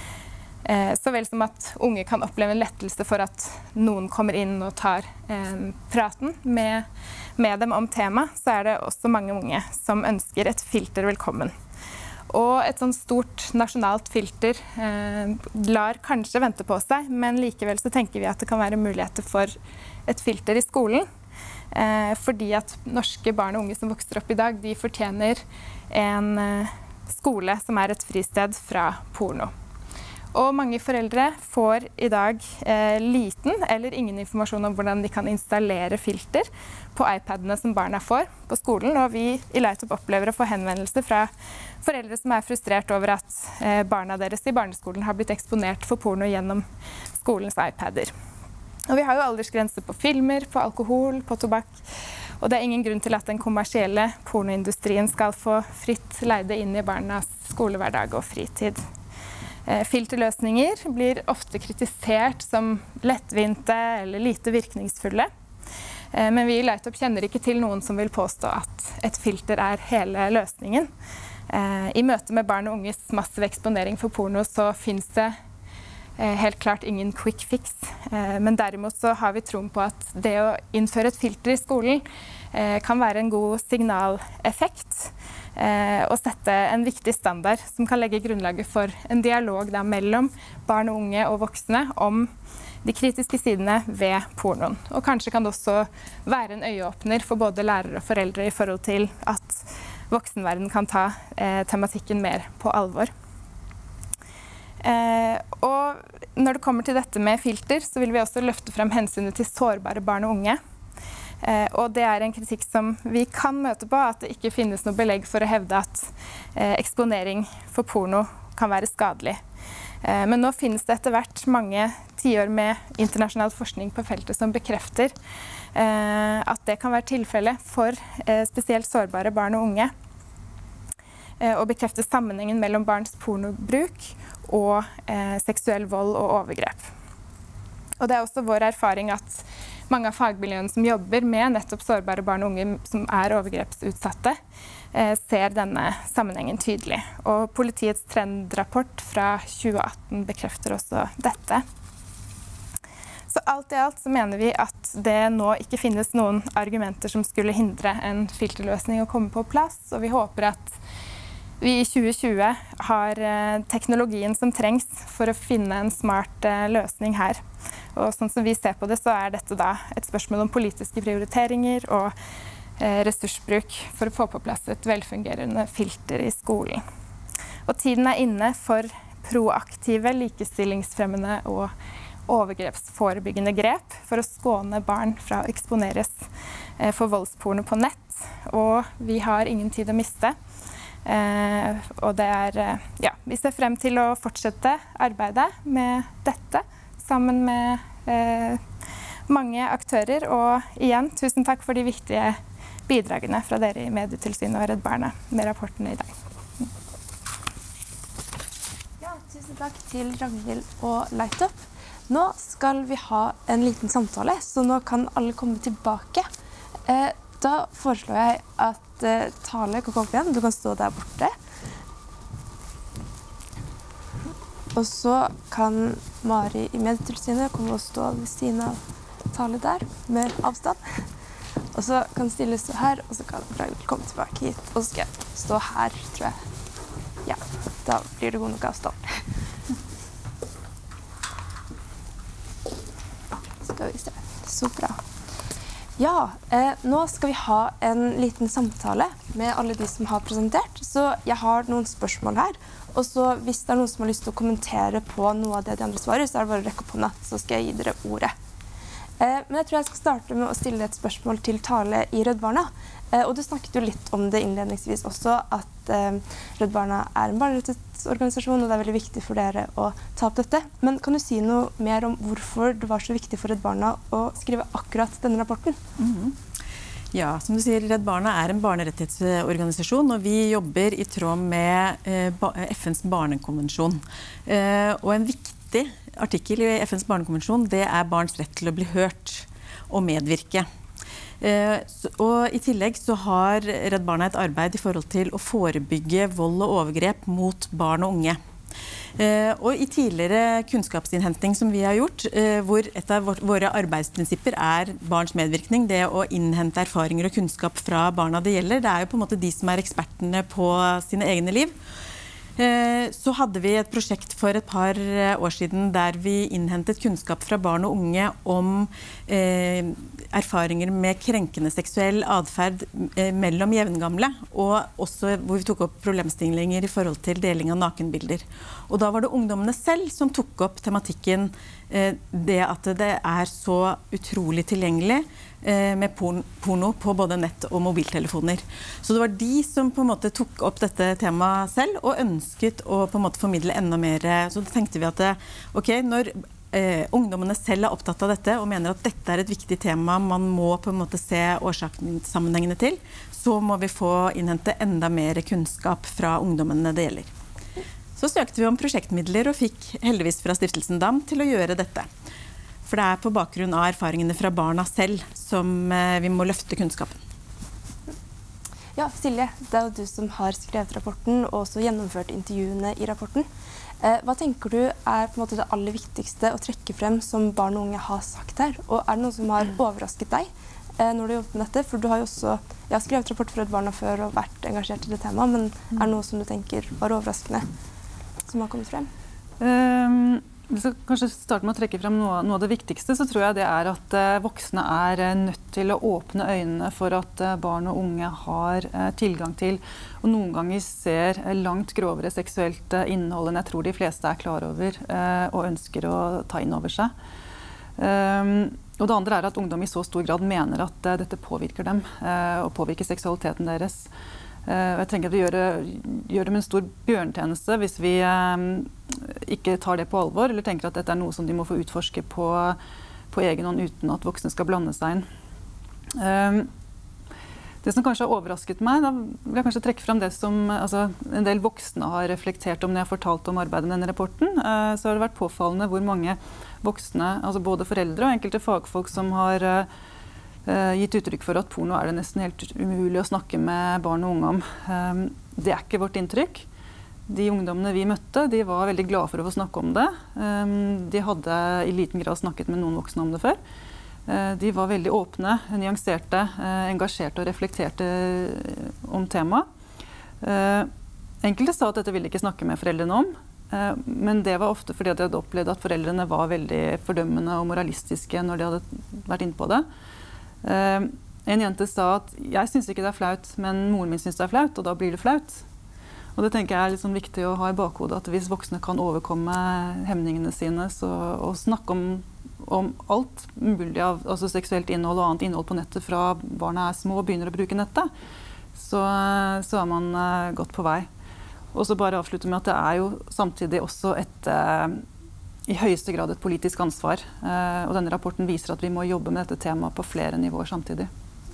Eh, så vel som at unge kan oppleve en lettelse for at noen kommer inn og tar eh, praten med, med dem om tema, så er det også mange unge som ønsker et filter velkommen. Og et sånt stort nasjonalt filter eh, lar kanskje vente på seg, men likevel så tenker vi at det kan være muligheter for et filter i skolen. Eh, fordi at norske barn og unge som vokser opp i dag, de fortjener en eh, skole som er et fristed fra porno. Og mange foreldre får i dag eh, liten eller ingen informasjon om hvordan de kan installere filter på iPadene som barna får på skolen. Og vi i Light Up opplever å få henvendelser fra foreldre som er frustrert over at eh, barna deres i barneskolen har blitt eksponert for porno gjennom skolens iPader. Og vi har jo aldersgrenser på filmer, på alkohol, på tobakk. Og det er ingen grunn til at den kommersielle pornoindustrien skal få fritt leide inn i barnas skolehverdag og fritid. Filterløsninger blir ofte kritisert som lettvinte eller lite virkningsfulle. Men vi i Light Up kjenner ikke til noen som vil påstå at et filter er hele løsningen. I møte med barn og unges massive eksponering for porno så finnes det helt klart ingen quick fix. Men derimot så har vi troen på at det å innføre et filter i skolen kan være en god signaleffekt. Og sette en viktig standard som kan legge grunnlaget for en dialog da, mellom barn og unge og voksne om de kritiske sidene ved pornoen. Og kanskje kan det også være en øyeåpner for både lærere og foreldre i forhold til at voksenverden kan ta eh, tematikken mer på alvor. Eh, og når det kommer til dette med filter, så vil vi også løfte frem hensynet til sårbare barn og unge. Eh, og det er en kritikk som vi kan møte på, at det ikke finnes noe belegg for å hevde at eh, eksponering for porno kan være skadelig. Eh, men nå finnes det etter hvert mange tiår med internasjonal forskning på feltet som bekrefter eh, at det kan være tilfelle for eh, spesielt sårbare barn og unge. Eh, og bekrefter sammenhengen mellom barns pornobruk og eh, seksuell vold og overgrep. Og det er også vår erfaring at mange av fagmiljøene som jobber med nettopp sårbare barn og unge som er overgrepsutsatte, eh, ser denne sammenhengen tydelig. Og politiets trendrapport fra tjue atten bekrefter også dette. Så alt i alt så mener vi at det nå ikke finnes noen argumenter som skulle hindre en filterløsning å komme på plass, og vi håper at vi i tjue tjue har eh, teknologien som trengs for å finne en smart eh, løsning her. Og sånn som vi ser på det, så er dette da et spørsmål om politiske prioriteringer og eh, ressursbruk for å få på plass et velfungerende filter i skolen. Og tiden er inne for proaktive, likestillingsfremmende og overgrepsforebyggende grep for å skåne barn fra å eksponeres eh, for voldsporno på nett. Og vi har ingen tid å miste. Eh, og det er, eh, ja, vi ser frem til å fortsette arbeidet med dette sammen med eh, mange aktører. Og igjen, tusen takk for de viktige bidragene fra dere i Medietilsynet og Redd Barna med rapporten i dag. Ja, tusen takk til Ragnhild og Light Up. Nå skal vi ha en liten samtale, så nå kan alle komme tilbake. Eh, da foreslår jeg at at uh, Tale kan komme opp igjen. Du kan stå der borte. Og så kan Mari i Medietilsynet komme og stå ved siden av Tale der, med avstand. Og så kan Stille stå her, og så kan Ragnhild komme tilbake hit. Og så skal jeg stå her, tror jeg. Ja, da blir det god nok avstand. Skal vi se. Så bra. Ja, eh, nå skal vi ha en liten samtale med alle de som har presentert. Så jeg har noen spørsmål her. Og så hvis det er noen som har lyst til å kommentere på noe av det de andre svarer, så er det bare å rekke opp hånda, så skal jeg gi dere ordet. Eh, men jeg tror jeg skal starte med å stille et spørsmål til Tale i Redd Barna. Eh, og du snakket jo litt om det innledningsvis også, at eh, Redd Barna er en barnerettighetsorganisasjon, og det er veldig viktig for dere å ta opp dette. Men kan du si noe mer om hvorfor det var så viktig for Redd Barna å skrive akkurat denne rapporten? Mm-hmm. Ja, som du sier, Redd Barna er en barnerettighetsorganisasjon, og vi jobber i tråd med eh, F N's barnekonvensjon. Eh, og en viktig artikkel i F N's barnekonvensjon, det er barns rett til å bli hørt og medvirke. Eh, så, og i tillegg så har Redd Barna et arbeid i forhold til å forebygge vold og overgrep mot barn og unge. Eh, og i tidligere kunnskapsinnhenting som vi har gjort, eh, hvor et av våre arbeidsprinsipper er barns medvirkning, det å innhente erfaringer og kunnskap fra barna det gjelder, det er jo på en måte de som er ekspertene på sine egne liv. Eh, så hadde vi et prosjekt for et par år siden der vi innhentet kunnskap fra barn og unge om eh, erfaringer med krenkende seksuell adferd eh, mellom jevngamle, og også hvor vi tok opp problemstillinger i forhold til deling av nakenbilder. Og da var det ungdommene selv som tok opp tematikken eh, det at det er så utrolig tilgjengelig eh, med porn porno på både nett og mobiltelefoner. Så det var de som på en måte tok opp dette temaet selv og ønsket å på en måte formidle enda mer. Så da tenkte vi at det, ok, når eh, ungdommene selv er opptatt av dette og mener at dette er et viktig tema man må på en måte se årsakssammenhengene til, så må vi få innhente enda mer kunnskap fra ungdommene det gjelder. Så søkte vi om prosjektmidler og fikk heldigvis fra Stiftelsen Dam til å gjøre dette. For det er på bakgrunn av erfaringene fra barna selv som eh, vi må løfte kunnskapen. Ja, Silje, det er jo du som har skrevet rapporten og også gjennomført intervjuene i rapporten. Eh, hva tenker du er på en måte det aller viktigste å trekke frem som barn og unge har sagt her? Og er det noe som har overrasket deg eh, når du jobbet med dette? For du har jo også jeg har skrevet rapport for Redd Barna før og vært engasjert i det temaet, men er det noe som du tenker var overraskende som har kommet frem? Um Hvis jeg kanskje starte med å trekke frem noe, noe av det viktigste, så tror jeg det er at uh, voksne er uh, nødt til å åpne øynene for at uh, barn og unge har uh, tilgang til, og noen ganger ser uh, langt grovere seksuelt uh, innhold enn jeg tror de fleste er klar over uh, og ønsker å ta inn over seg. Um, og det andre er at ungdom i så stor grad mener at uh, dette påvirker dem uh, og påvirker seksualiteten deres. Uh, jeg tenker at vi gjør, gjør dem en stor bjørntjeneste hvis vi uh, ikke tar det på alvor, eller tenker at dette er noe som de må få utforske på, på egen hånd uten at voksne skal blande seg inn. Uh, det som kanskje har overrasket meg, da vil jeg kanskje trekke frem det som altså, en del voksne har reflektert om når jeg har fortalt om arbeidet med denne rapporten. Uh, så har det vært påfallende hvor mange voksne, altså både foreldre og enkelte fagfolk som har uh, Uh, gitt uttrykk for at porno er det nesten helt umulig å snakke med barn og unge om. Um, det er ikke vårt inntrykk. De ungdommene vi møtte, de var veldig glade for å få snakke om det. Um, de hadde i liten grad snakket med noen voksne om det før. Uh, de var veldig åpne, nyanserte, uh, engasjerte og reflekterte om temaet. Uh, enkelte sa at dette ville ikke snakke med foreldrene om, uh, men det var ofte fordi de hadde opplevd at foreldrene var veldig fordømmende og moralistiske når de hadde vært inne på det. Uh, en jente sa at jeg synes ikke det er flaut, men moren min synes det er flaut, og da blir det flaut. Og det tenker jeg er liksom viktig å ha i bakhodet, at hvis voksne kan overkomme hemningene sine så, og snakke om, om alt mulig av altså seksuelt innhold og annet innhold på nettet fra barna er små og begynner å bruke nettet, så, så er man uh, godt på vei. Og så bare avslutte med at det er jo samtidig også et uh, i høyeste grad et politisk ansvar, og denne rapporten viser at vi må jobbe med dette temaet på flere nivåer samtidig.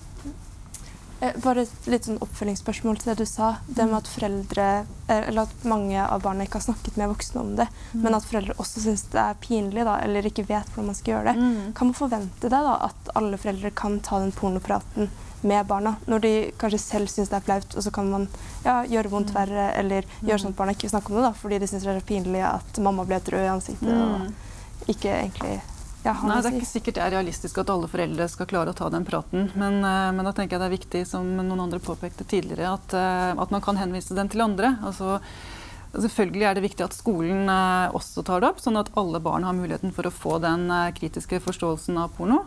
Bare et litt sånn oppfølgingsspørsmål til det du sa, det med at foreldre, eller at mange av barna ikke har snakket med voksne om det, mm. men at foreldre også synes det er pinlig da, eller ikke vet hvordan man skal gjøre det. Mm. Kan man forvente det da, at alle foreldre kan ta den pornopraten med barna, når de kanskje selv synes det er flaut, og så kan man ja, gjøre vondt verre, eller mm. gjøre sånn at barna ikke vil snakke om det, da, fordi de synes det er pinlig at mamma ble et rød i ansiktet, mm. og ikke egentlig ja, Nei, det er ikke sikkert det er realistisk at alle foreldre skal klare å ta den praten, men, men da tenker jeg det er viktig, som noen andre påpekte tidligere, at, at man kan henvise dem til andre. Altså, selvfølgelig er det viktig at skolen også tar det opp, sånn at alle barn har muligheten for å få den kritiske forståelsen av porno.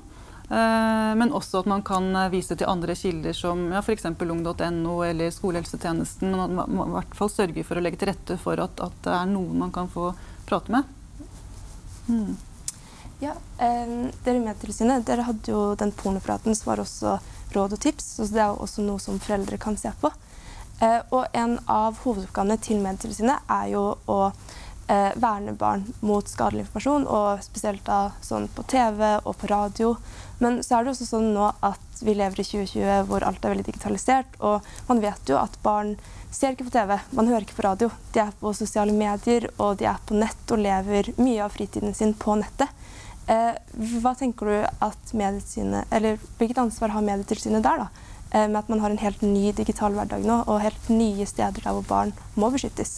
Men også at man kan vise til andre kilder som ja, for eksempel ung punktum no eller skolehelsetjenesten, men man må i hvert fall sørge for å legge til rette for at, at det er noen man kan få prate med. Hmm. Ja, eh, dere i Medietilsynet, dere hadde jo den pornopraten som var også råd og tips, så det er jo også noe som foreldre kan se på. Eh, og en av hovedoppgavene til Medietilsynet er jo å eh, verne barn mot skadelig informasjon, og spesielt da sånn på T V og på radio. Men så er det også sånn nå at vi lever i tjue tjue hvor alt er veldig digitalisert, og man vet jo at barn ser ikke på T V, man hører ikke på radio. De er på sosiale medier, og de er på nett og lever mye av fritiden sin på nettet. Eh, hva tenker du at Medietilsynet, eller hvilket ansvar har Medietilsynet der da, eh, med at man har en helt ny digital hverdag nå, og helt nye steder der hvor barn må beskyttes?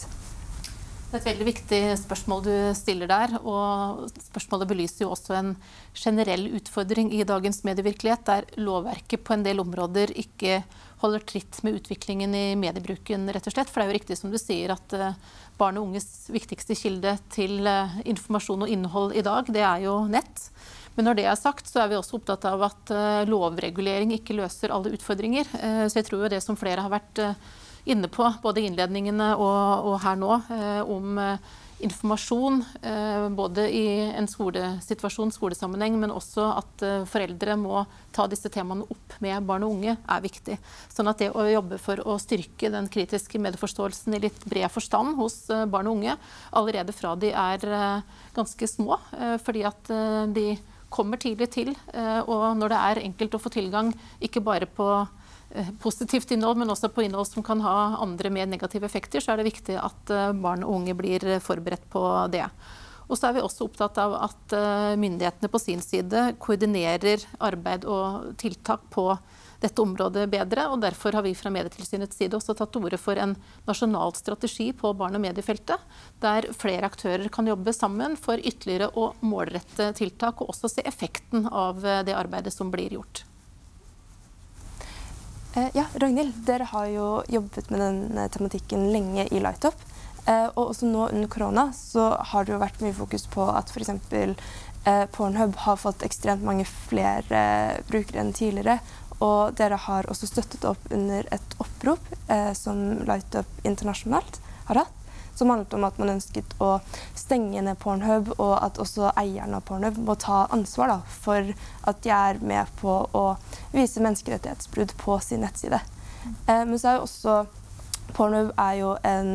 Det er et veldig viktig spørsmål du stiller der, og spørsmålet belyser jo også en generell utfordring i dagens medievirkelighet, der lovverket på en del områder ikke holder tritt med utviklingen i mediebruken, rett og slett. For det er jo riktig som du sier at barn og unges viktigste kilde til informasjon og innhold i dag, det er jo nett. Men når det er sagt, så er vi også opptatt av at lovregulering ikke løser alle utfordringer. Så jeg tror jo det som flere har vært inne på, både innledningene og, og her nå, eh, om eh, informasjon, eh, både i en skolesituasjon, skolesammenheng, men også at eh, foreldre må ta disse temaene opp med barn og unge, er viktig. Sånn at det å jobbe for å styrke den kritiske medieforståelsen i litt bred forstand hos eh, barn og unge, allerede fra de er eh, ganske små, eh, fordi at eh, de kommer tidlig til, eh, og når det er enkelt å få tilgang, ikke bare på positivt innhold, men også på innhold som kan ha andre mer negative effekter, så er det viktig at barn og unge blir forberedt på det. Og så er vi også opptatt av at myndighetene på sin side koordinerer arbeid og tiltak på dette området bedre, og derfor har vi fra Medietilsynets side også tatt til orde for en nasjonal strategi på barn- og mediefeltet, der flere aktører kan jobbe sammen for ytterligere å målrette tiltak, og også se effekten av det arbeidet som blir gjort. Ja, Ragnhild, dere har jo jobbet med denne tematikken lenge i Lightup, og også nå under korona så har det jo vært mye fokus på at for eksempel Pornhub har fått ekstremt mange flere brukere enn tidligere, og dere har også støttet opp under et opprop som Lightup internasjonalt har hatt, som handlet om at man ønsket å stenge ned Pornhub, og at også eierne av Pornhub må ta ansvar da, for at de er med på å vise menneskerettighetsbrudd på sin nettside. Eh, men så er jo også, Pornhub er jo en,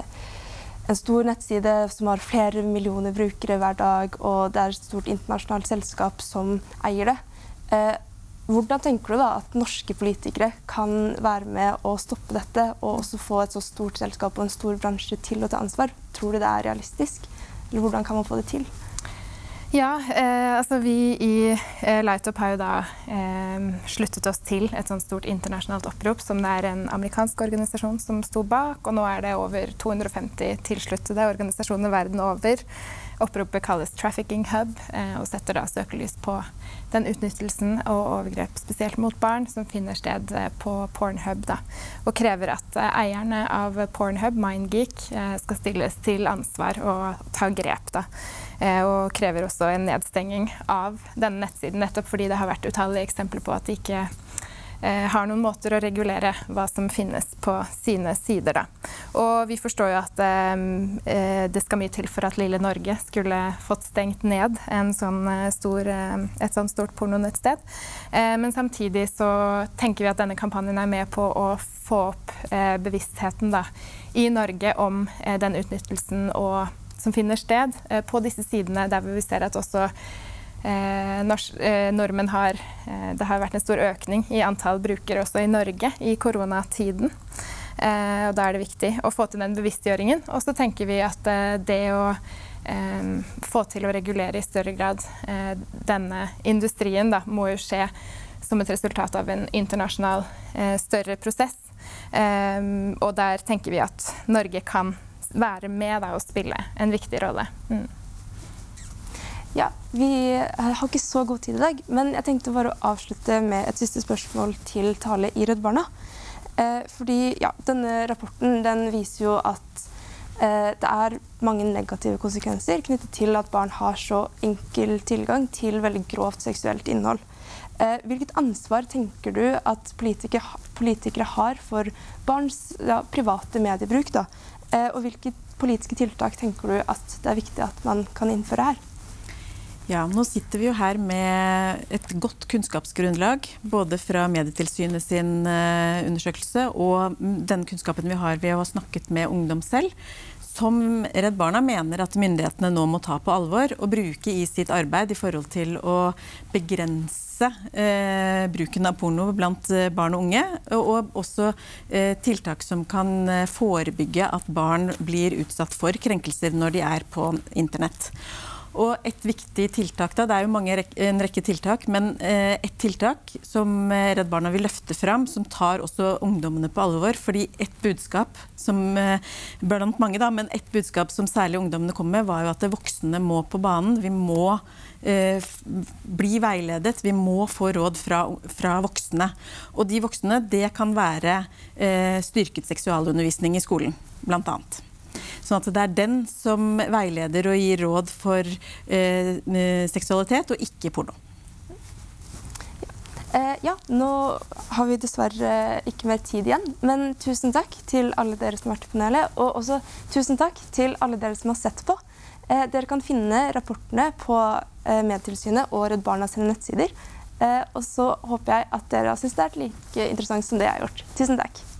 en stor nettside som har flere millioner brukere hver dag, og det er et stort internasjonalt selskap som eier det. Eh, Hvordan tenker du da at norske politikere kan være med å stoppe dette, og også få et så stort selskap og en stor bransje til å ta ansvar? Tror du det er realistisk? Eller hvordan kan man få det til? Ja, eh, altså vi i eh, Lightup har jo da eh, sluttet oss til et sånt stort internasjonalt opprop, som det er en amerikansk organisasjon som sto bak, og nå er det over to hundre og femti tilsluttede organisasjoner verden over. Oppropet kalles Trafficking Hub, eh, og setter da søkelys på den utnyttelsen og overgrep spesielt mot barn som finner sted eh, på Pornhub, da, og krever at eh, eierne av Pornhub, MindGeek, eh, skal stilles til ansvar og ta grep, da. Eh, og krever også en nedstenging av denne nettsiden, nettopp fordi det har vært utallige eksempler på at de ikke eh, har noen måter å regulere hva som finnes på sine sider, da. Og vi forstår jo at eh, det skal mye til for at lille Norge skulle fått stengt ned en sånn stor, et sånn stort pornonettsted. Eh, men samtidig så tenker vi at denne kampanjen er med på å få opp eh, bevisstheten da, i Norge om eh, den utnyttelsen og som finner sted eh, på disse sidene, der vi ser at også eh, nors, eh, nordmenn har, eh, det har vært en stor økning i antall brukere også i Norge i koronatiden. Eh, og da er det viktig å få til den bevisstgjøringen. Og så tenker vi at eh, det å eh, få til å regulere i større grad eh, denne industrien da, må jo skje som et resultat av en internasjonal eh, større prosess. Um, og der tenker vi at Norge kan være med da, og spille en viktig rolle. Mm. Ja, vi har ikke så god tid i dag, men jeg tenkte bare å avslutte med et siste spørsmål til Tale i Redd Barna. Eh, fordi ja, denne rapporten den viser jo at eh, det er mange negative konsekvenser knyttet til at barn har så enkel tilgang til veldig grovt seksuelt innhold. Eh, hvilket ansvar tenker du at politikere, politikere har for barns ja, private mediebruk da? Eh, og hvilke politiske tiltak tenker du at det er viktig at man kan innføre her? Ja, nå sitter vi jo her med et godt kunnskapsgrunnlag, både fra Medietilsynet sin undersøkelse og den kunnskapen vi har ved å ha snakket med ungdom selv, som Redd Barna mener at myndighetene nå må ta på alvor og bruke i sitt arbeid i forhold til å begrense eh, bruken av porno blant barn og unge, og også eh, tiltak som kan forebygge at barn blir utsatt for krenkelser når de er på internett. Og et viktig tiltak da, det er jo mange, en rekke tiltak, men eh, et tiltak som Redd Barna vil løfte fram, som tar også ungdommene på alvor, fordi et budskap som, eh, blant mange da, men et budskap som særlig ungdommene kom med, var jo at voksne må på banen, vi må eh, bli veiledet, vi må få råd fra, fra voksne. Og de voksne, det kan være eh, styrket seksualundervisning i skolen, blant annet. Sånn at det er den som veileder og gir råd for eh, seksualitet, og ikke porno. Ja. Eh, ja, nå har vi dessverre ikke mer tid igjen, men tusen takk til alle dere som har vært i panelet, og også tusen takk til alle dere som har sett på. Eh, dere kan finne rapportene på eh, Medietilsynet og Redd Barna sine nettsider, eh, og så håper jeg at dere har syntes det er like interessant som det jeg har gjort. Tusen takk.